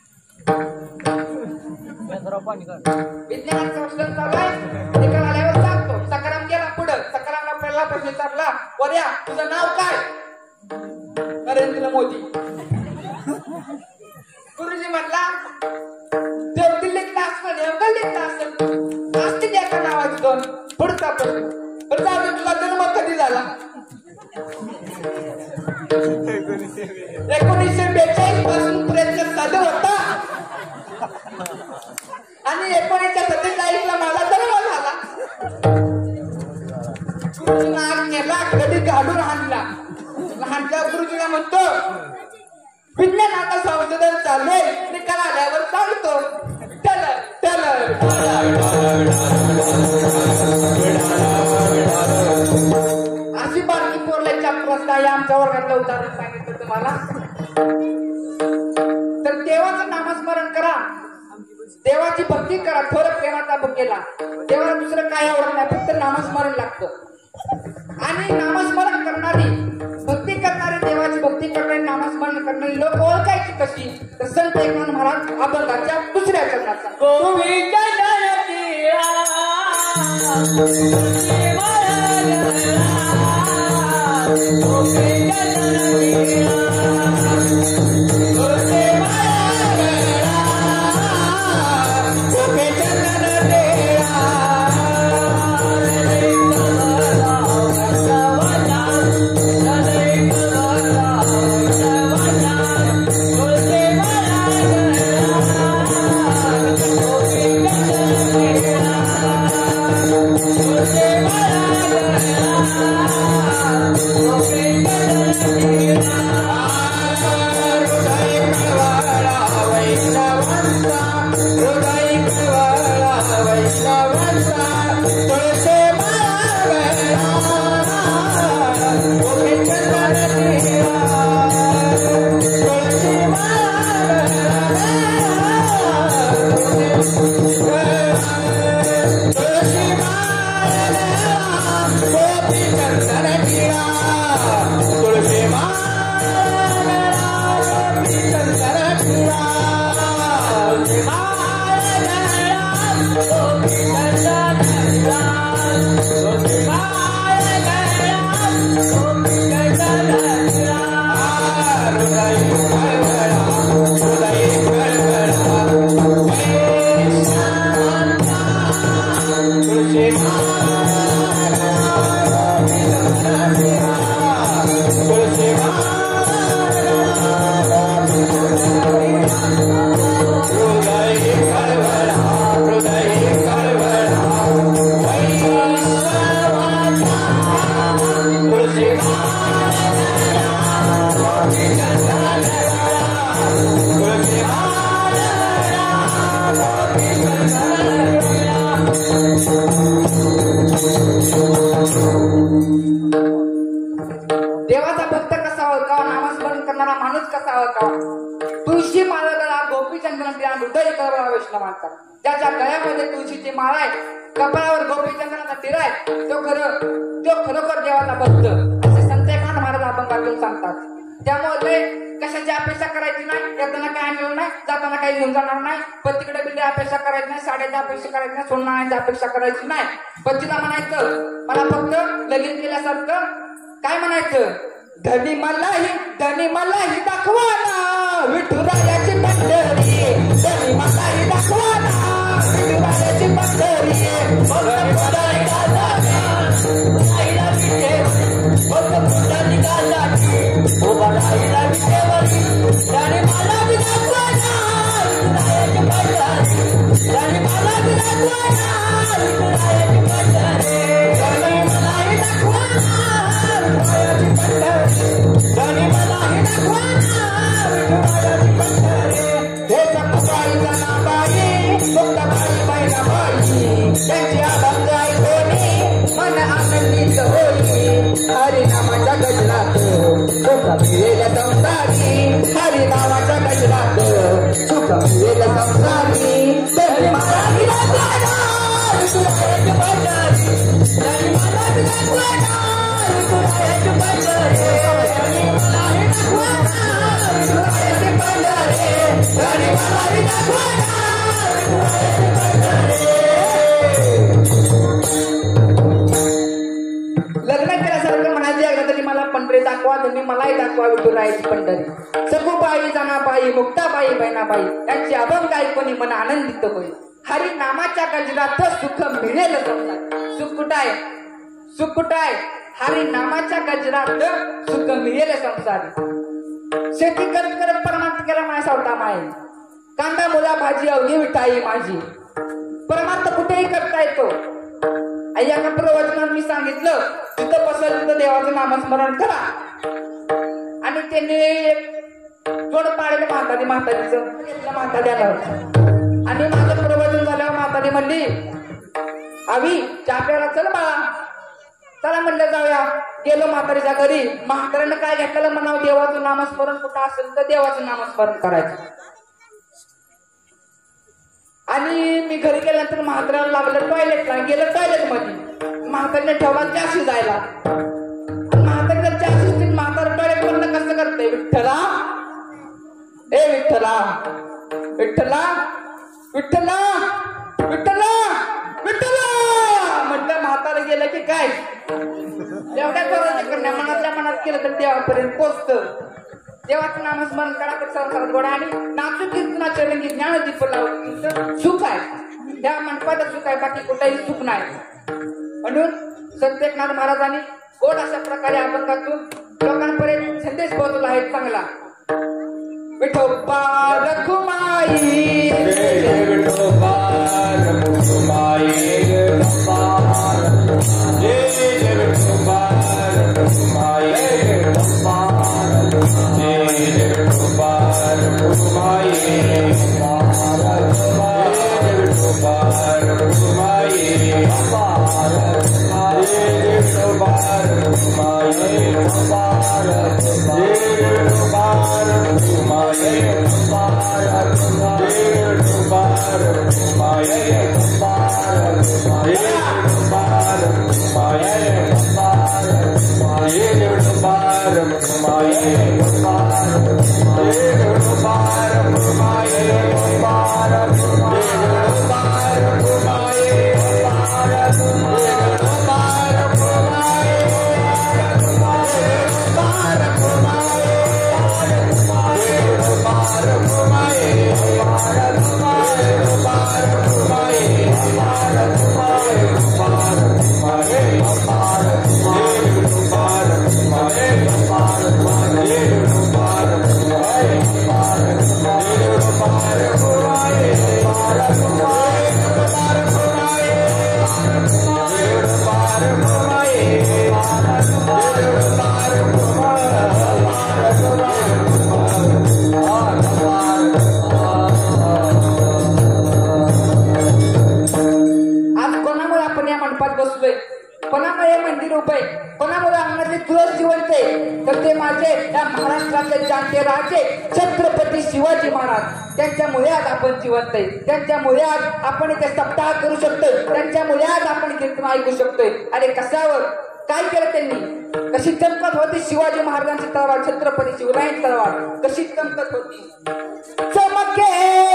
विज्ञानाचं प्रश्न चालू आहे. निकाल आल्यावर सांगतो. सकाराम गेला पुढं. सकारामला पहिला प्रश्न विचारला वर्या तुझं नाव काय? नरेंद्र मोदी. गुरुजी म्हणला देव दिल्लीतला असं देव गल्लीतला असं असतील एका नावाची दोन. पुढचा प्रश्न तुला जन्म कधी झाला? 1942 पासून प्रयत्न चालू होता आणि 1947 ला मला जन्म झाला. गुरुजीला आग नेला, कधी काढून आणला. लहानच्या गुरुजीला म्हणतो विज्ञानाचं संशोधन चालू आहे. निकाल आल्यावर सांगतो. अशी बारकी पोरल्याच्या प्रश्न आमच्या वर्गातलं उदाहरण सांगितलं तुम्हाला. तर देवाचं नामस्मरण करा, देवाची भक्ती करा. थोर प्रेमाचा भुकेला देवाला दुसरं काय आवडत नाही, फक्त नामस्मरण लागतं. आणि नामस्मरण करणारी भक्ती करणारी देवाची भक्ती करणारी नामस्मरण करणारी लोक ओळखायची कशी? तर संत एकनाथ महाराज अभंगाच्या दुसऱ्या चरणाचा देवाचा भक्त कसा ओळखावा, नामस्मरण करणारा माणूस कसा ओळखावा? तुळशी माळ गळा गोपीचंदन तिला हृदय कळवळा वैष्णव म्हणतात. ज्याच्या गळ्यामध्ये तुळशीची माळ आहे, कपाळावर गोपीचंदनाचा तिरा आहे, तो खरोखर देवाचा भक्त असे संत एकनाथ महाराज अभंगातून सांगतात. त्यामुळे कशाची अपेक्षा करायची नाही, येताना काय मिळू नाही, जाताना काही घेऊन जाणार नाही, पतीकडे बिल्ले अपेक्षा करायची नाही, साड्याची अपेक्षा करायची नाही, सोनाची अपेक्षा करायची नाही. पतीला म्हणायचं मला फक्त लगीन केल्यासारखं काय म्हणायचं, धनी मलाही दाखवा ना विठुरायाची पंढरी, धनी मलाही दाखवा ना विठुरायाची पंढरी. हरिनामाच्या गजरात सुख मिळेल संसारी, हरिनामाच्या गजरात सुख मिळेल संसारी. धनी मलाही दाखवा ना विठुरायाची पंढरी, धनी मलाही दाखवा ना विठुरायाची पंढरी, धनी मलाही दाखवा ना विठुरायाची पंढरी, धनी मलाही दाखवा ना विठुरायाची पंढरी. लग्न केल्यासारखं म्हणायचे एकदा तरी मला पंढरी दाखवा, तुम्ही मलाही दाखवा विठुरायाची पंढरी. सखुबाई, जनाबाई, मुक्ताबाई, बहिणाबाई यांची अभंग ऐकून मन आनंदित होईल. हरी नामाच्या गजरात सुख मिळेल संसार. सुख कुठाय हरी नामाच्या गजरात सुख मिळेल संसारी. शेती करत करत परमार्थ केला माझ्या सावता माय, कांदा मुला भाजी अवघी विठाई माझी. परमार्थ कुठेही करता येतो. या प्रवचनात मी सांगितलं तिथं बसल तिथं देवाचं नामस्मरण करा. आणि त्यांनी जोड पाडेल म्हातारीचं म्हाताऱ्याला. आणि माझं प्रवचन झाल्यावर म्हातारी म्हणली आवी चहा प्यायला चल बाळा. चला म्हणलं जाऊया. गेलो म्हातारीच्या घरी. म्हाताऱ्यानं काय घेतलेलं म्हणावं, देवाचं नामस्मरण कुठं असेल तर देवाचं नामस्मरण करायचं. आणि मी घरी गेल्यानंतर म्हाताऱ्याला लागलं टॉयलेटला. गेलं टॉयलेट मध्ये. म्हातारीने ठेवला चहा जायला. म्हातारी जर चहा शिजतील म्हातारा टॉयलेट मधनं कसं करते, विठ्ठला ए विठ्ठला विठ्ठला विठ्ठला विठ्ठला विठ्ठला म्हटलं. म्हातारा गेलं की काय एवढ्या जोरात करण्या मनातल्या मनात केलं तर देवापर्यंत पोचत. देवाचं नामस्मरण करा तर संसारात गोडा. आणि नाचू कीर्तनाचे रंगी ज्ञानदीप लावून सुख आहे. त्या मंडपाचं सुख आहे, बाकी कुठेही सुख नाही. म्हणून संत एकनाथ महाराजांनी गोड अशा प्रकारे अभंगातून लोकांपर्यंत संदेश पोहोचवला आहे चांगला. विठोबा रखुमाई विठोबा रखुमाई विठोबा रखुमाई Bye. बसलोय, कोणामुळे मंदिर उभे, कोणामुळे अंगणातले तुळस जिवंत आहे, तर ते माझे या महाराष्ट्राचे जाणते राजे छत्रपती शिवाजी महाराज. त्यांच्यामुळे आज आपण जिवंत आहे, त्यांच्यामुळे आज आपण इथे सप्ताह करू शकतोय, त्यांच्यामुळे आज आपण कीर्तन ऐकू शकतोय. अरे कशावर काय केलं त्यांनी, कशी चमकत होती शिवाजी महाराजांची तलवार, छत्रपती शिवरायांची तलवार कशी चमकत होती. चमके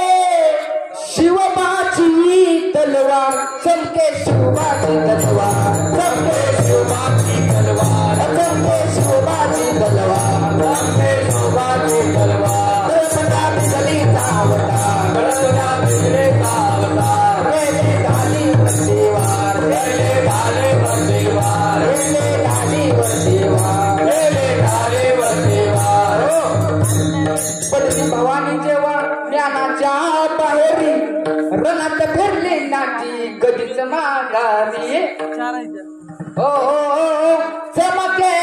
शिवबाची तलवार, चमके शिवबाची तलवार, चमके शिवबाची तलवार, चमके शिवबाची तलवार, चमके शिवबाची तलवार. गळपटा बिजलीचा अवतार, गळपटा बिजलीचा अवतार, वेले ढाली वरदेवार, वेले ढाले वरदेवार, वेले ढाली वरदेवार, वेले ढाले वरदेवार. बदली भवानी जेव्हा ज्ञानाच्या बाहेरी रणात फिरली नाटी कधीच माघारी. हो चमके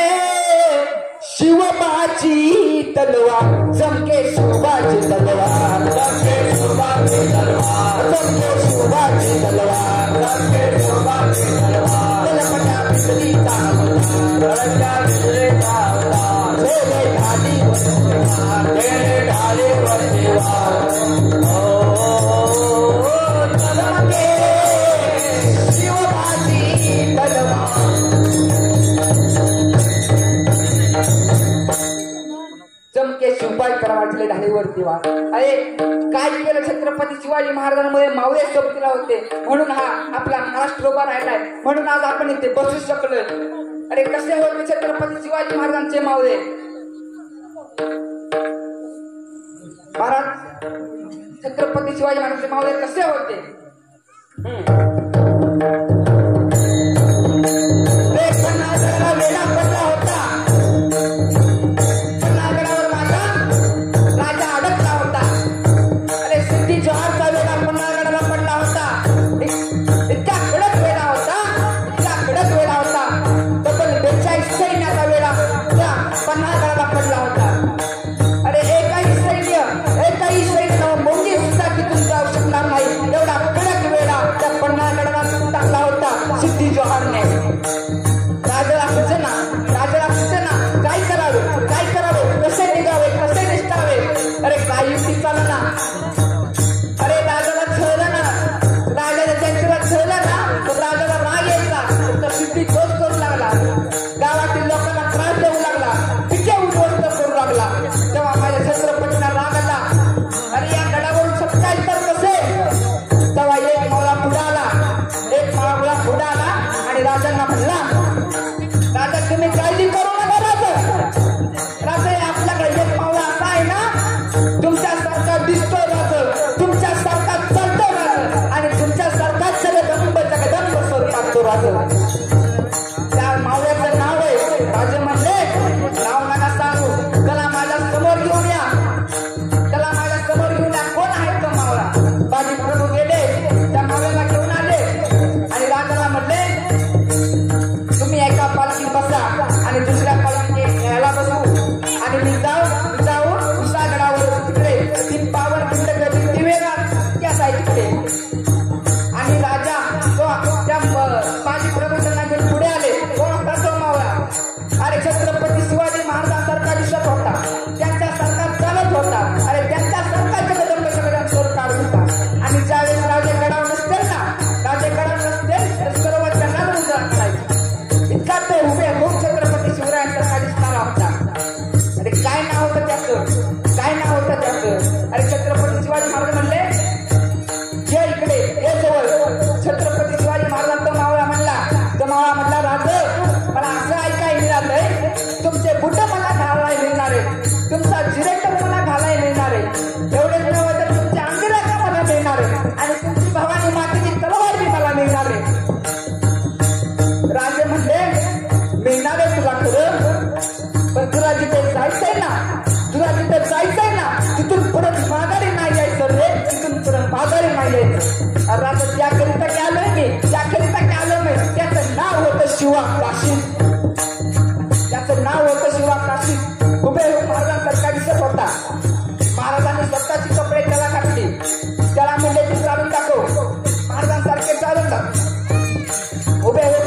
शिवबाची तलवार, चमके शिवबाची तलवार, चमके शिवबाची तलवार, चमके शिवबाची तलवार, चमके शिवबाची तलवार. गळपटा बिजलीचा अवतार, गळपटा बिजलीचा अवतार, वेले ढाली वरदेवार, वेले ढाली वरदेवार. चमके शिवबाची तलवार. चमके शिवबाई तलवारचे ढालीवरती वा. अरे काय केलं छत्रपती शिवाजी महाराजांमुळे मावळे सोबतीला होते, म्हणून हा आपला महाराष्ट्र उभा राहिलाय, म्हणून आज आपण इथे बसू शकलोय. अरे कसे होते छत्रपती शिवाजी महाराजांचे मावळे. महाराज छत्रपती शिवाजी महाराजांचे मावळे कसे होते. वेळा पडला होता, त्या मावळ्याचं नाव आहे. राजे म्हणले नाव नका सांगू, त्याला माझ्या समोर घेऊन या, त्याला माझ्या समोर घेऊन या. कोण आहे तो मावळा. बाजी प्रभू गेले, त्या मावळ्याला घेऊन आले आणि राजाला म्हणले तुम्ही एका पालखीत बसा आणि दुसऱ्या पालखीत यायला बसू आणि मी जाऊ उसागडावर तिकडे ती पावन खंड कधी दिवेगा त्या साईडकडे. आणि राजा त्या बाजी प्रभू त्यांना घेऊन पुढे आले. कोण होता तो मावळा. अरे छत्रपती शिवाजी महाराजांसारखा दिसत होता, त्यांच्यासारखा चालत होता. अरे त्यांच्यासारखा जगदंब सगळ्या चोर काढत होता. आणि ज्यावेळेस राजे गडावर नसतील ना, राजे गडावर नसतील तर सर्व जगाला उजाड करायचे. इतका तो उभे होऊन छत्रपती शिवरायांसारखा दिसणारा होता. अरे काय नाव होतं त्याचं, काय नाव होतं त्याचं. अरे छत्रपती शिवाजी महाराज म्हणले ये इकडे, ये जवळ. छत्रपती शिवाजी महाराजांचा मावळा म्हणला, तो मावळा म्हणला राज मला असं ऐकाय मिळालंय तुमचे बुट मला घालायला मिळणार आहे, तुमचा जिरेटर मला घालायला मिळणार आहे, एवढेच नव्हे तर तुमच्या अंगराका मला मिळणार आहे आणि तुमची भवानी मातेची तलवार बी मला मिळणार आहे. राजे म्हणले मिळणार आहे तुला खरं, पण तुला जिथे जायचंय ना, तुला जिथे जायचंय ना तिथून पुढे माघारी नाही यायचं रे, तिथून पुढे माघारी नाही यायचं. राजा ज्याकरिता की आलोय मी, ज्याकरिता की आलो मी, त्याचं नाव होतं शिवा काशी, त्याचं नाव होतं शिवा काशी. उभे महाराजांसारखा दिसत होता. महाराजांनी स्वतःची कपडे त्याला घातली, त्याला म्हणले तू चालून दाखव. महाराजांसारखे चालून दाखव. उभे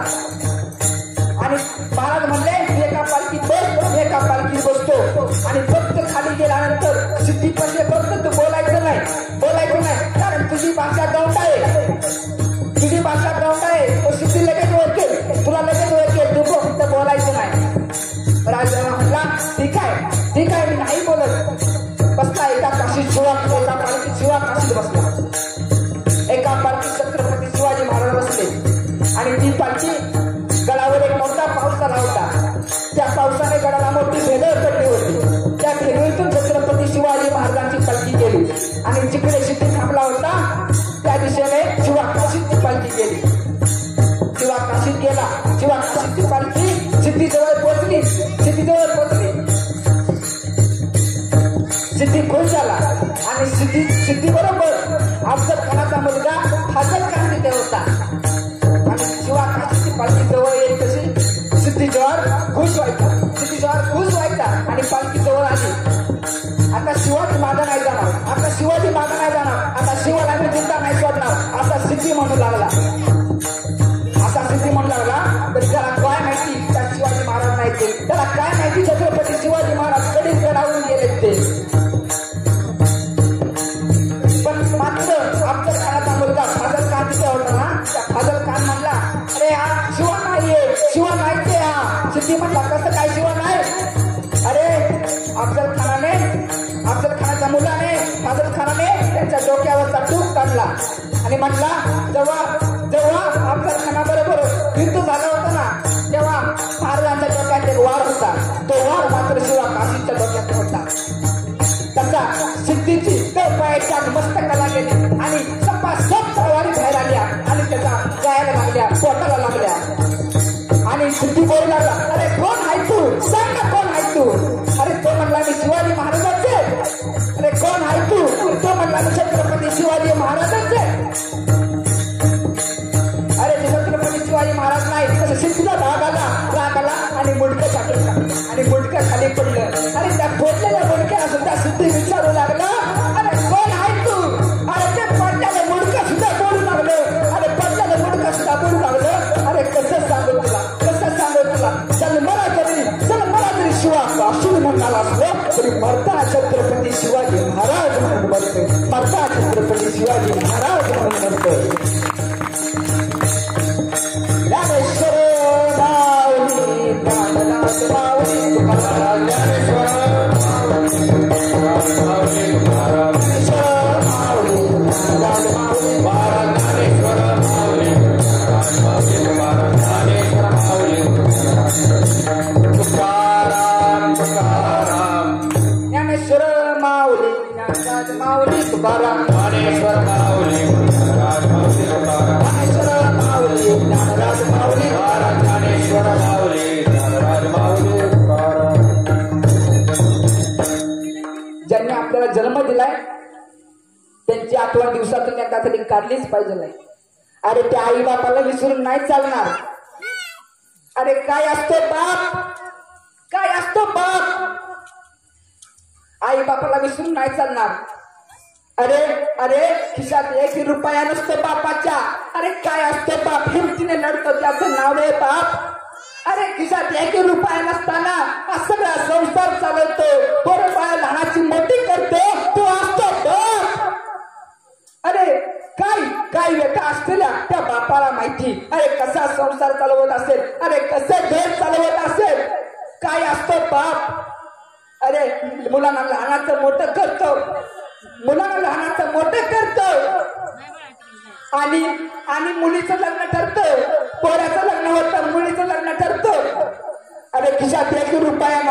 आणि महाराज म्हणले एका पालखीत बस, एका पालखीत बसतो. आणि फक्त खाली गेल्यानंतर सिद्धी पडले फक्त तू बोलायचं नाही कारण तुझी भाषा गावठ आहे, तुझी भाषा गावठ आहे. तो सिद्धी लगेच ओळखेल, तुला लगेच ओळखेल, तू फक्त बोलायचं नाही. राजा म्हटला ठीक आहे मी नाही बोलत. बसला एका काशीत शिवा, एका पालखीत शिवा काशीत बसला. एका पालखीत छत्रपती शिवाजी महाराज बसले आणि ती पालखी गडावर एक मोठा पाऊस आला होता. त्या पावसाने गडाला मोठी भेदळ पडली होती. त्या भेदळीतून छत्रपती शिवाजी महाराजांची पालखी गेली आणि जिकडे सिद्धी थांबला होता त्या दिशेने शिवा काशीत ती पालखी गेली. शिवा काशीत गेला, शिवा काशीत ती पालखी सिद्धीजवळ पोहोचली. सिद्धी खुश झाला आणि सिद्धी बरोबर अफजल खानाचा मुलगा फाजल खान तिथे होता. आणि शिवा काशीची पालखी जवळ येईल तशी सिद्धी जवळ खुश व्हायचा आणि पालखी जवळ आली. आता शिवाजी मागं नाही जाणार, आता शिवाला मी जिंदा नाही सोडणार असा सिद्धी म्हणू लागला. तर त्याला काय माहिती त्या शिवाजी महाराज नाही ते, त्याला काय माहिती छत्रपती शिवाजी महाराज कधी गडावरून गेले ते. पण मात्र अफजल खानाचा मुलगा फाजल खान तिथे होता ना, त्या फाजल खान म्हणला अरे हा शिवा नाही ते हा. सिद्धी म्हणला कसं काय शिवा नाही? अरे अफजल खानाच्या मुलाने फाजल खानाने त्यांच्या डोक्यावरचा टूप काढला आणि म्हटला जेव्हा अफजल खानाबरोबर युद्ध झालं होतं ना तेव्हा महाराजांच्या डोक्यात एक वार होता, तो वार मात्र शिवा काशीच्या डोक्यात होता. तसा सिद्धीची पायाच्या मस्तकाला गेली आणि सपासप तलवारी बाहेर आल्या आणि त्याचा गायला लागल्या, पोटाला लागल्या. आणि सिद्धी बोलू लागला अरे कोण आहे तू, सांग ना कोण आहे तू? अरे तो म्हणला मी शिवाजी महाराजांचे. अरे कोण आहे तू? तो म्हणला मी छत्रपती शिवाजी महाराजांचे. अरे ते छत्रपती शिवाजी महाराज नाही. तसं सिद्धीला राग आला आणि मुंडकं टाकलं आणि मुंडकं खाली पडलं. अरे त्या फोडलेल्या मुंडक्याला सुद्धा सिद्धी विचारू लागला अरे कोण आहे तू? अरे ते पडलेलं मुंडकं सुद्धा बोलू लागलं. अरे कसं सांगू तुला चल मला तरी शिवा काशी म्हणाला असलो तरी मरता छत्रपती शिवाजी महाराज म्हणून म्हणतोय, मरता छत्रपती शिवाजी महाराज म्हणून म्हणतोय. ज्ञानेश्वर माऊली ज्ञाननाथ माऊली तुकाराम, ज्ञानेश्वर माऊली ज्ञाननाथ माऊली ज्ञानेश्वर माऊली तुकाराम, ज्ञानेश्वर माऊली ज्ञाननाथ माऊली तुकाराम, ज्ञानेश्वर माऊली ज्ञाननाथ माऊली तुकाराम, ज्ञानेश्वर माऊली ज्ञाननाथ माऊली तुकाराम. ज्यांनी आपल्याला जन्म दिलाय त्यांची आठवण दिवसातून एका तरी काढलीच पाहिजे. अरे त्या आई बापाला विसरून नाही चालणार. अरे काय असतो बाप, आई बापाला विसरून नाही चालणार. अरे खिशात एक रुपया नसतो बापाच्या. अरे काय असतो बाप, हिमतीने लढतो त्याचं नाव आहे बाप. अरे खिशात एक रुपया नसताना हा सगळा संसार चालवतो, पोरं बाळ लहानाची मोठी करतो, तो असतो बाप. अरे काय व्यथा असलेल्या त्या बापाला माहिती. अरे कसा संसार चालवत असेल, अरे कसं घर चालवत असेल. काय असतो बाप. अरे मुलांना लहानाचं मोठं करतो आणि मुलीचं लग्न ठरतं, पोराचं लग्न होतं, मुलीचं लग्न ठरतं. अरे खिशात एक रुपया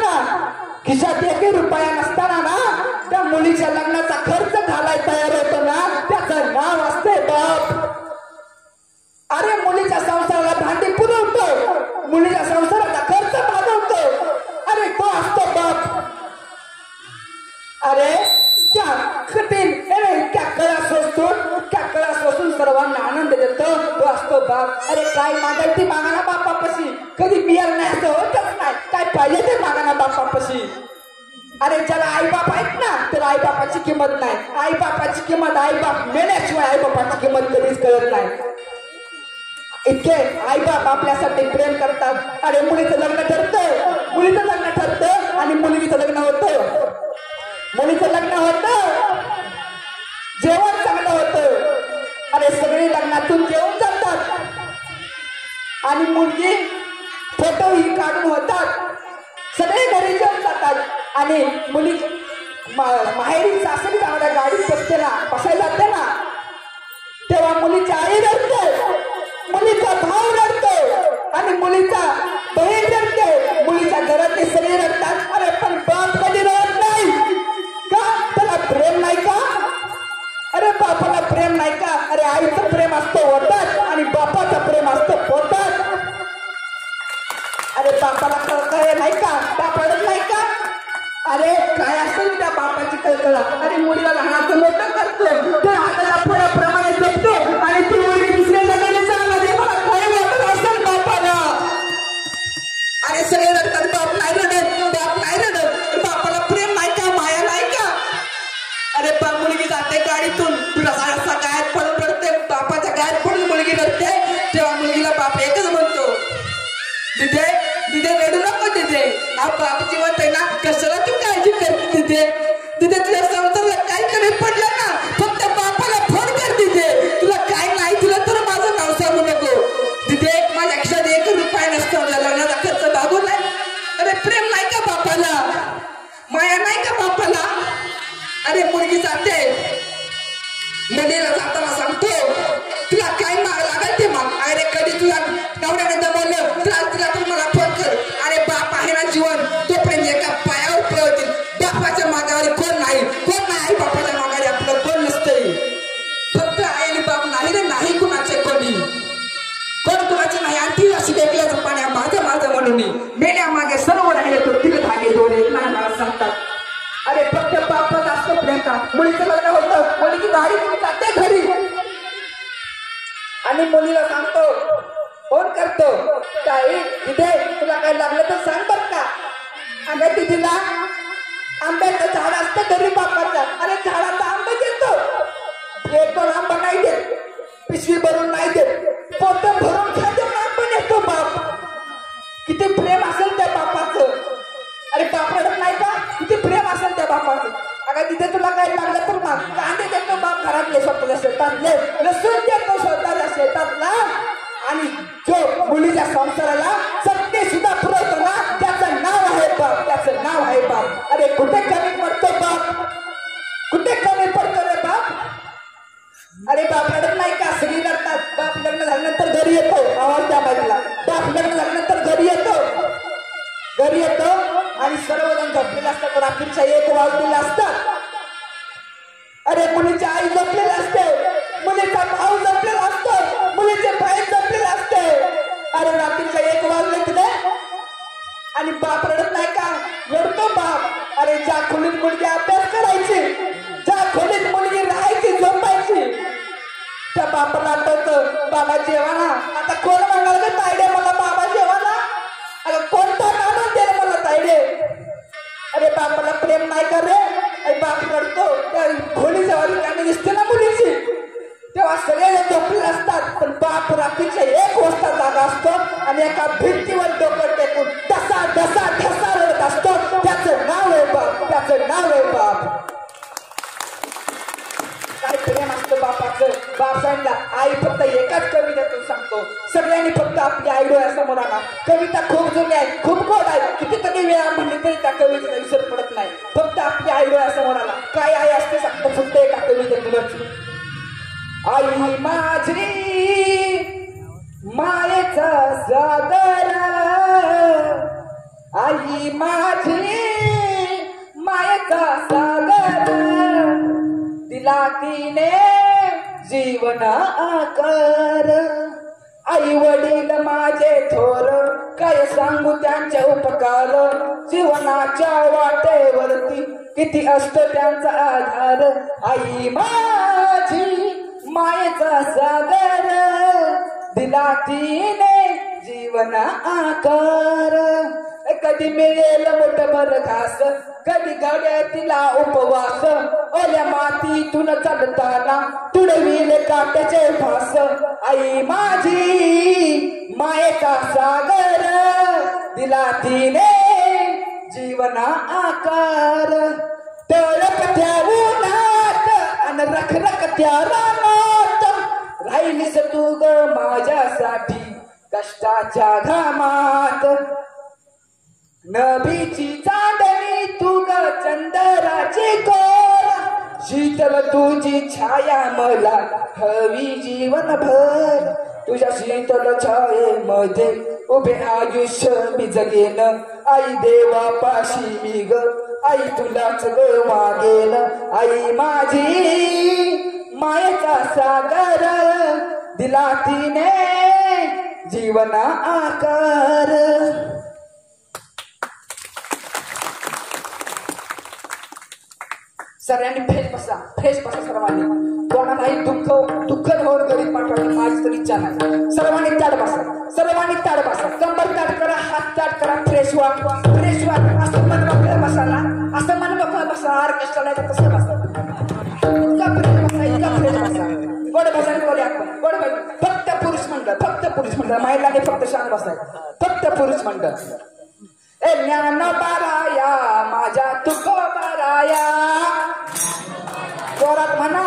नसताना ना त्या मुलीच्या लग्नाचा खर्च घालाय तयार होतो ना, त्याचं नाव असते बाप. अरे मुलीच्या संसाराला भांडी पुरवतो, मुलीच्या संसाराचा खर्च भागवतो. अरे तो असतो बाप. अरे त्या कळा सोसून सर्वांना आनंद देतो, तो असतो बाप. अरे काय मागाल ती मागाना बापापाशी, कधी मिळालं नाही असं होतच नाही. काय पाहिजे ते मागाना बापापाशी. अरे ज्याला आई बाप आहेत ना त्याला आई बापाची किंमत नाही. आई बापाची किंमत, आई बाप मेल्याशिवाय आई बापाची किंमत कधीच कळत नाही. इतके आई बाप आपल्यासाठी प्रेम करतात. अरे मुलीचं लग्न ठरतं, मुलीचं लग्न ठरतं आणि मुलगीचं लग्न होतं. मुलीचं लग्न होतं, जेवण चांगलं होतं. अरे सगळे लग्नातून जेवण जातात आणि मुलगी फोटो ही काढून होतात. सगळे घरी जेवण जातात आणि मुली माहेरी सासरी जाणाऱ्या गाडीत बसते ना, बसायला जाते ना, तेव्हा मुलीची आई रडते, मुलीचा भाऊ रडतो आणि मुलीचा बहीण रडते, मुलीच्या घरातले सगळे रडतात. अरे पण बाप कधी रडत नाही का? त्याला प्रेम नाही का? अरे बापाला प्रेम नाही का? अरे आईचं प्रेम असतं ओटात आणि बापाचं प्रेम असतं पोटात. अरे बापाला कळकळ नाही का? बाप रडत नाही का? अरे काय असेल त्या बापाची कळकळा. अरे मुलीला लहानाचं मोठं करतो, त्या हाताला फळाप्रमाणे जपतो आणि ती मुलगी दुसऱ्या जगाने चालणार आहे. मला काय वाटत असेल बापाला? अरे सगळे रडतात, बाप नाही रडत, बाप नाही रडत. बापाला प्रेम नाही का? माया नाही का? अरे बाप मुलगी जाते गाडीतून, तुला असा गायत पडून रडते, बापाच्या गायत पडून मुलगी रडते. तेव्हा मुलगीला बाप एकच म्हणतो, तिथे तिथे रडू नको तिथे, हा बाप जिवंत आहे ना, कशाला तू काळजी करते तिथे? तिथे तुझ्या संसाराला काय कमी पडलं ना, फक्त बापाला फोन कर तिथे. तुला काय नाही दिलं तर माझं नाव सांगू नको. तिथे माझ्या खिशात 1 रुपया नसतो, लग्नाचा खर्च भागून नाही. अरे प्रेम नाही का बापाला? माया नाही का बापाला? अरे मुलगी जाते, मुलीला जाताना सांगतो, तुला काय लागेल ते माग. अरे कधी तुला नवऱ्याने दमवलं तुला तर मला फोन कर. अरे बाप आहे ना जीवन, तोपर्यंत एका पायावर पळवतील. बापाच्या मागावर कोण नाही, कोण नाही. बापाच्या मागावर आपलं कोण नसतंय, फक्त आई आणि बाप नाही रे, नाही कुणाचे कोणी, कोण कुणाचे नाही. आणि ती अशी वेगळ्याचं पाण्या माझं माझं म्हणून मेल्या मागे सर्व राहिले तो तिला धागे दोरे नाही मला सांगतात. अरे फक्त बापाला असतं प्रेम का? मुलीचं लग्न होतं, मुलगी गाडी घेऊन जाते घरी आणि मुलीला सांगतो, फोन करतो, ताई इथे तुला काय लागलं तर सांग बर का. अगं तिला आंब्याचं झाड असतं घरी बापाचं. अरे झाडाचा आंबा घेतो, 1-2 आंबा नाही देत, पिशवी भरून नाही देत, पोत भरून खाद्यावर आंबा नेतो बाप. किती प्रेम असेल त्या बापाचं. अरे बाप रडत नाही का? किती प्रेम असेल त्या बापाचं. अगं तिथे तुला काय लागलं तर मग कांदे देतो बाप घरातले, स्वतःच्या शेतातले लसूण देतो स्वतःच्या शेतातला. आणि जो मुलीच्या संसाराला सत्य सुद्धा पुरवतो ना, त्याचं नाव आहे बाप, त्याचं नाव आहे बाप. अरे कुठे कमी पडतो बाप, कुठे कमी पडतो रे बाप? अरे बाप रडत नाही का? सगळी रडतात. बाप लग्न झाल्यानंतर घरी येतो, आवाज द्या बाजूला. बाप लग्न झाल्यानंतर घरी येतो आणि सर्वजण झोपलेले असतात. रात्रीच्या 1 वाजलेले असतात. अरे मुलीची आई झोपलेली असते, मुलीचा भाऊ झोपलेला असतो, मुलीचे बहीण झोपलेले असते. अरे रात्रीच्या 1 वाजले तिथे आणि बाप रडत नाही का? रडतो बाप. अरे ज्या खोलीत मुलगी अभ्यास करायची, ज्या खोलीत मुलगी राहायची, झोपायची, त्या बापाला आठवतं, बाबा जेवाना. आता कोण म्हणाल का तायडे मला बाबा जेवाना? अगं कोणता नाम दे मला तायडे. अरे बापाला प्रेम नाही का रे? अरे बाप रडतो. त्या खोलीच्या वाली गाणी दिसते ना मुलीची, तेव्हा सगळे झोपलेले असतात. पण बाप रात्रीच्या 1 वाजता जागा असतो आणि एका भिंतीवर डोकं टेकून ढसा ढसा ढसा रडत असतो. त्याचं नाव आहे बाप, त्याचं नाव आहे बाप. काय प्रेम असतं बापाचं. बाप सांगितला, आई फक्त एकाच कवितेतून सांगतो, सगळ्यांनी फक्त आपली आई डोळ्यासमोर आणा. कविता खूप जुनी आहे, खूप गोड आहे, कितीतरी वेळा म्हणली तरी त्या कवितेचा विसर पडत नाही. फक्त आपली आई डोळ्यासमोर आणा. काय आई असते सांगतो फक्त एका कवितेतूनच. आई माझी मायेचा सागर, आई माझी मायेचा सागर, दिला तिने जीवन आकार. आई वडील माझे थोर, काय सांगू त्यांचे उपकार. जीवनाच्या वाटेवरती किती असतो त्यांचा आधार. आई माझी मायेचा सागर, दिला तिने जीवन आकार. कधी मिळेल मोठभर घास, कधी गड्या तिला उपवास. ओल्या मातीतून चालताना तुडवील का त्याचे भास आई माझी मायेचा सागर दिला तिने जीवना आकार तळपत्या उन्हात अन रखरखत्या रानात राहिलीस तू ग माझ्यासाठी कष्टाच्या घामात नभीची चांदणी तू ग चंदराची कोर शीतल तुझी छाया मला हवी जीवनभर तुझ्या शीतल छायेमध्ये उभे आयुष्य मी जगेन आई देवापाशी मी ग आई तुलाच ग मागेन आई माझी मायेचा सागर दिला तिने जीवना आकार सर्वांनी फ्रेश बसा सर्वांनी कोणालाही दुःख धोर घरी पाठवणे माझी तर इच्छा नाही सर्वांनी ताड बसा कंबर ताड करा हात ताड करा फ्रेश व्हा असं मन मोकळं बसाला असं मन मोकळं बसा ऑर्केस्ट्राला तसं बसा इतका फ्रेश बसा गोड भजन बोलूया आपण गोड भजन फक्त पुरुष मंडळ महिलांनी फक्त शांत बसायचं फक्त पुरुष मंडळ ए ज्ञान बाराया माझ्या तुकोबाराया जोरात म्हणा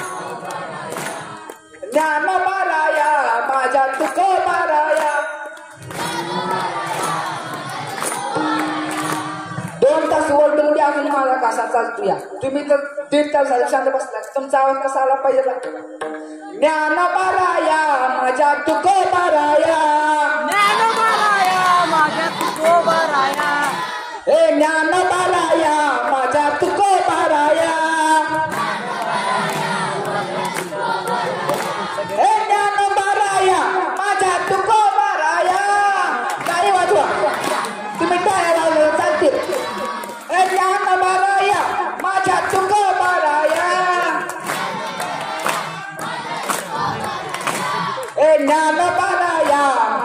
ज्ञान बाराया माझ्या तुकोबाराया 2 तास ओरडून द्या अजून माझा कसा चालतो या तुम्ही तर 1.5 तास झाले शांत बसला तुमचा आवाज कसा आला पाहिजे ज्ञान बाराया माझ्या तुकोबाराया हे ज्ञान बाराया माझ्या तुकोबाराया हे ज्ञान बाराया माझ्या तुकोबाराया टाळी वाजवा तुम्ही टाळ्या वाजवा चालतील हे ज्ञान बाराया माझ्या तुकोबाराया हे ज्ञान बाराया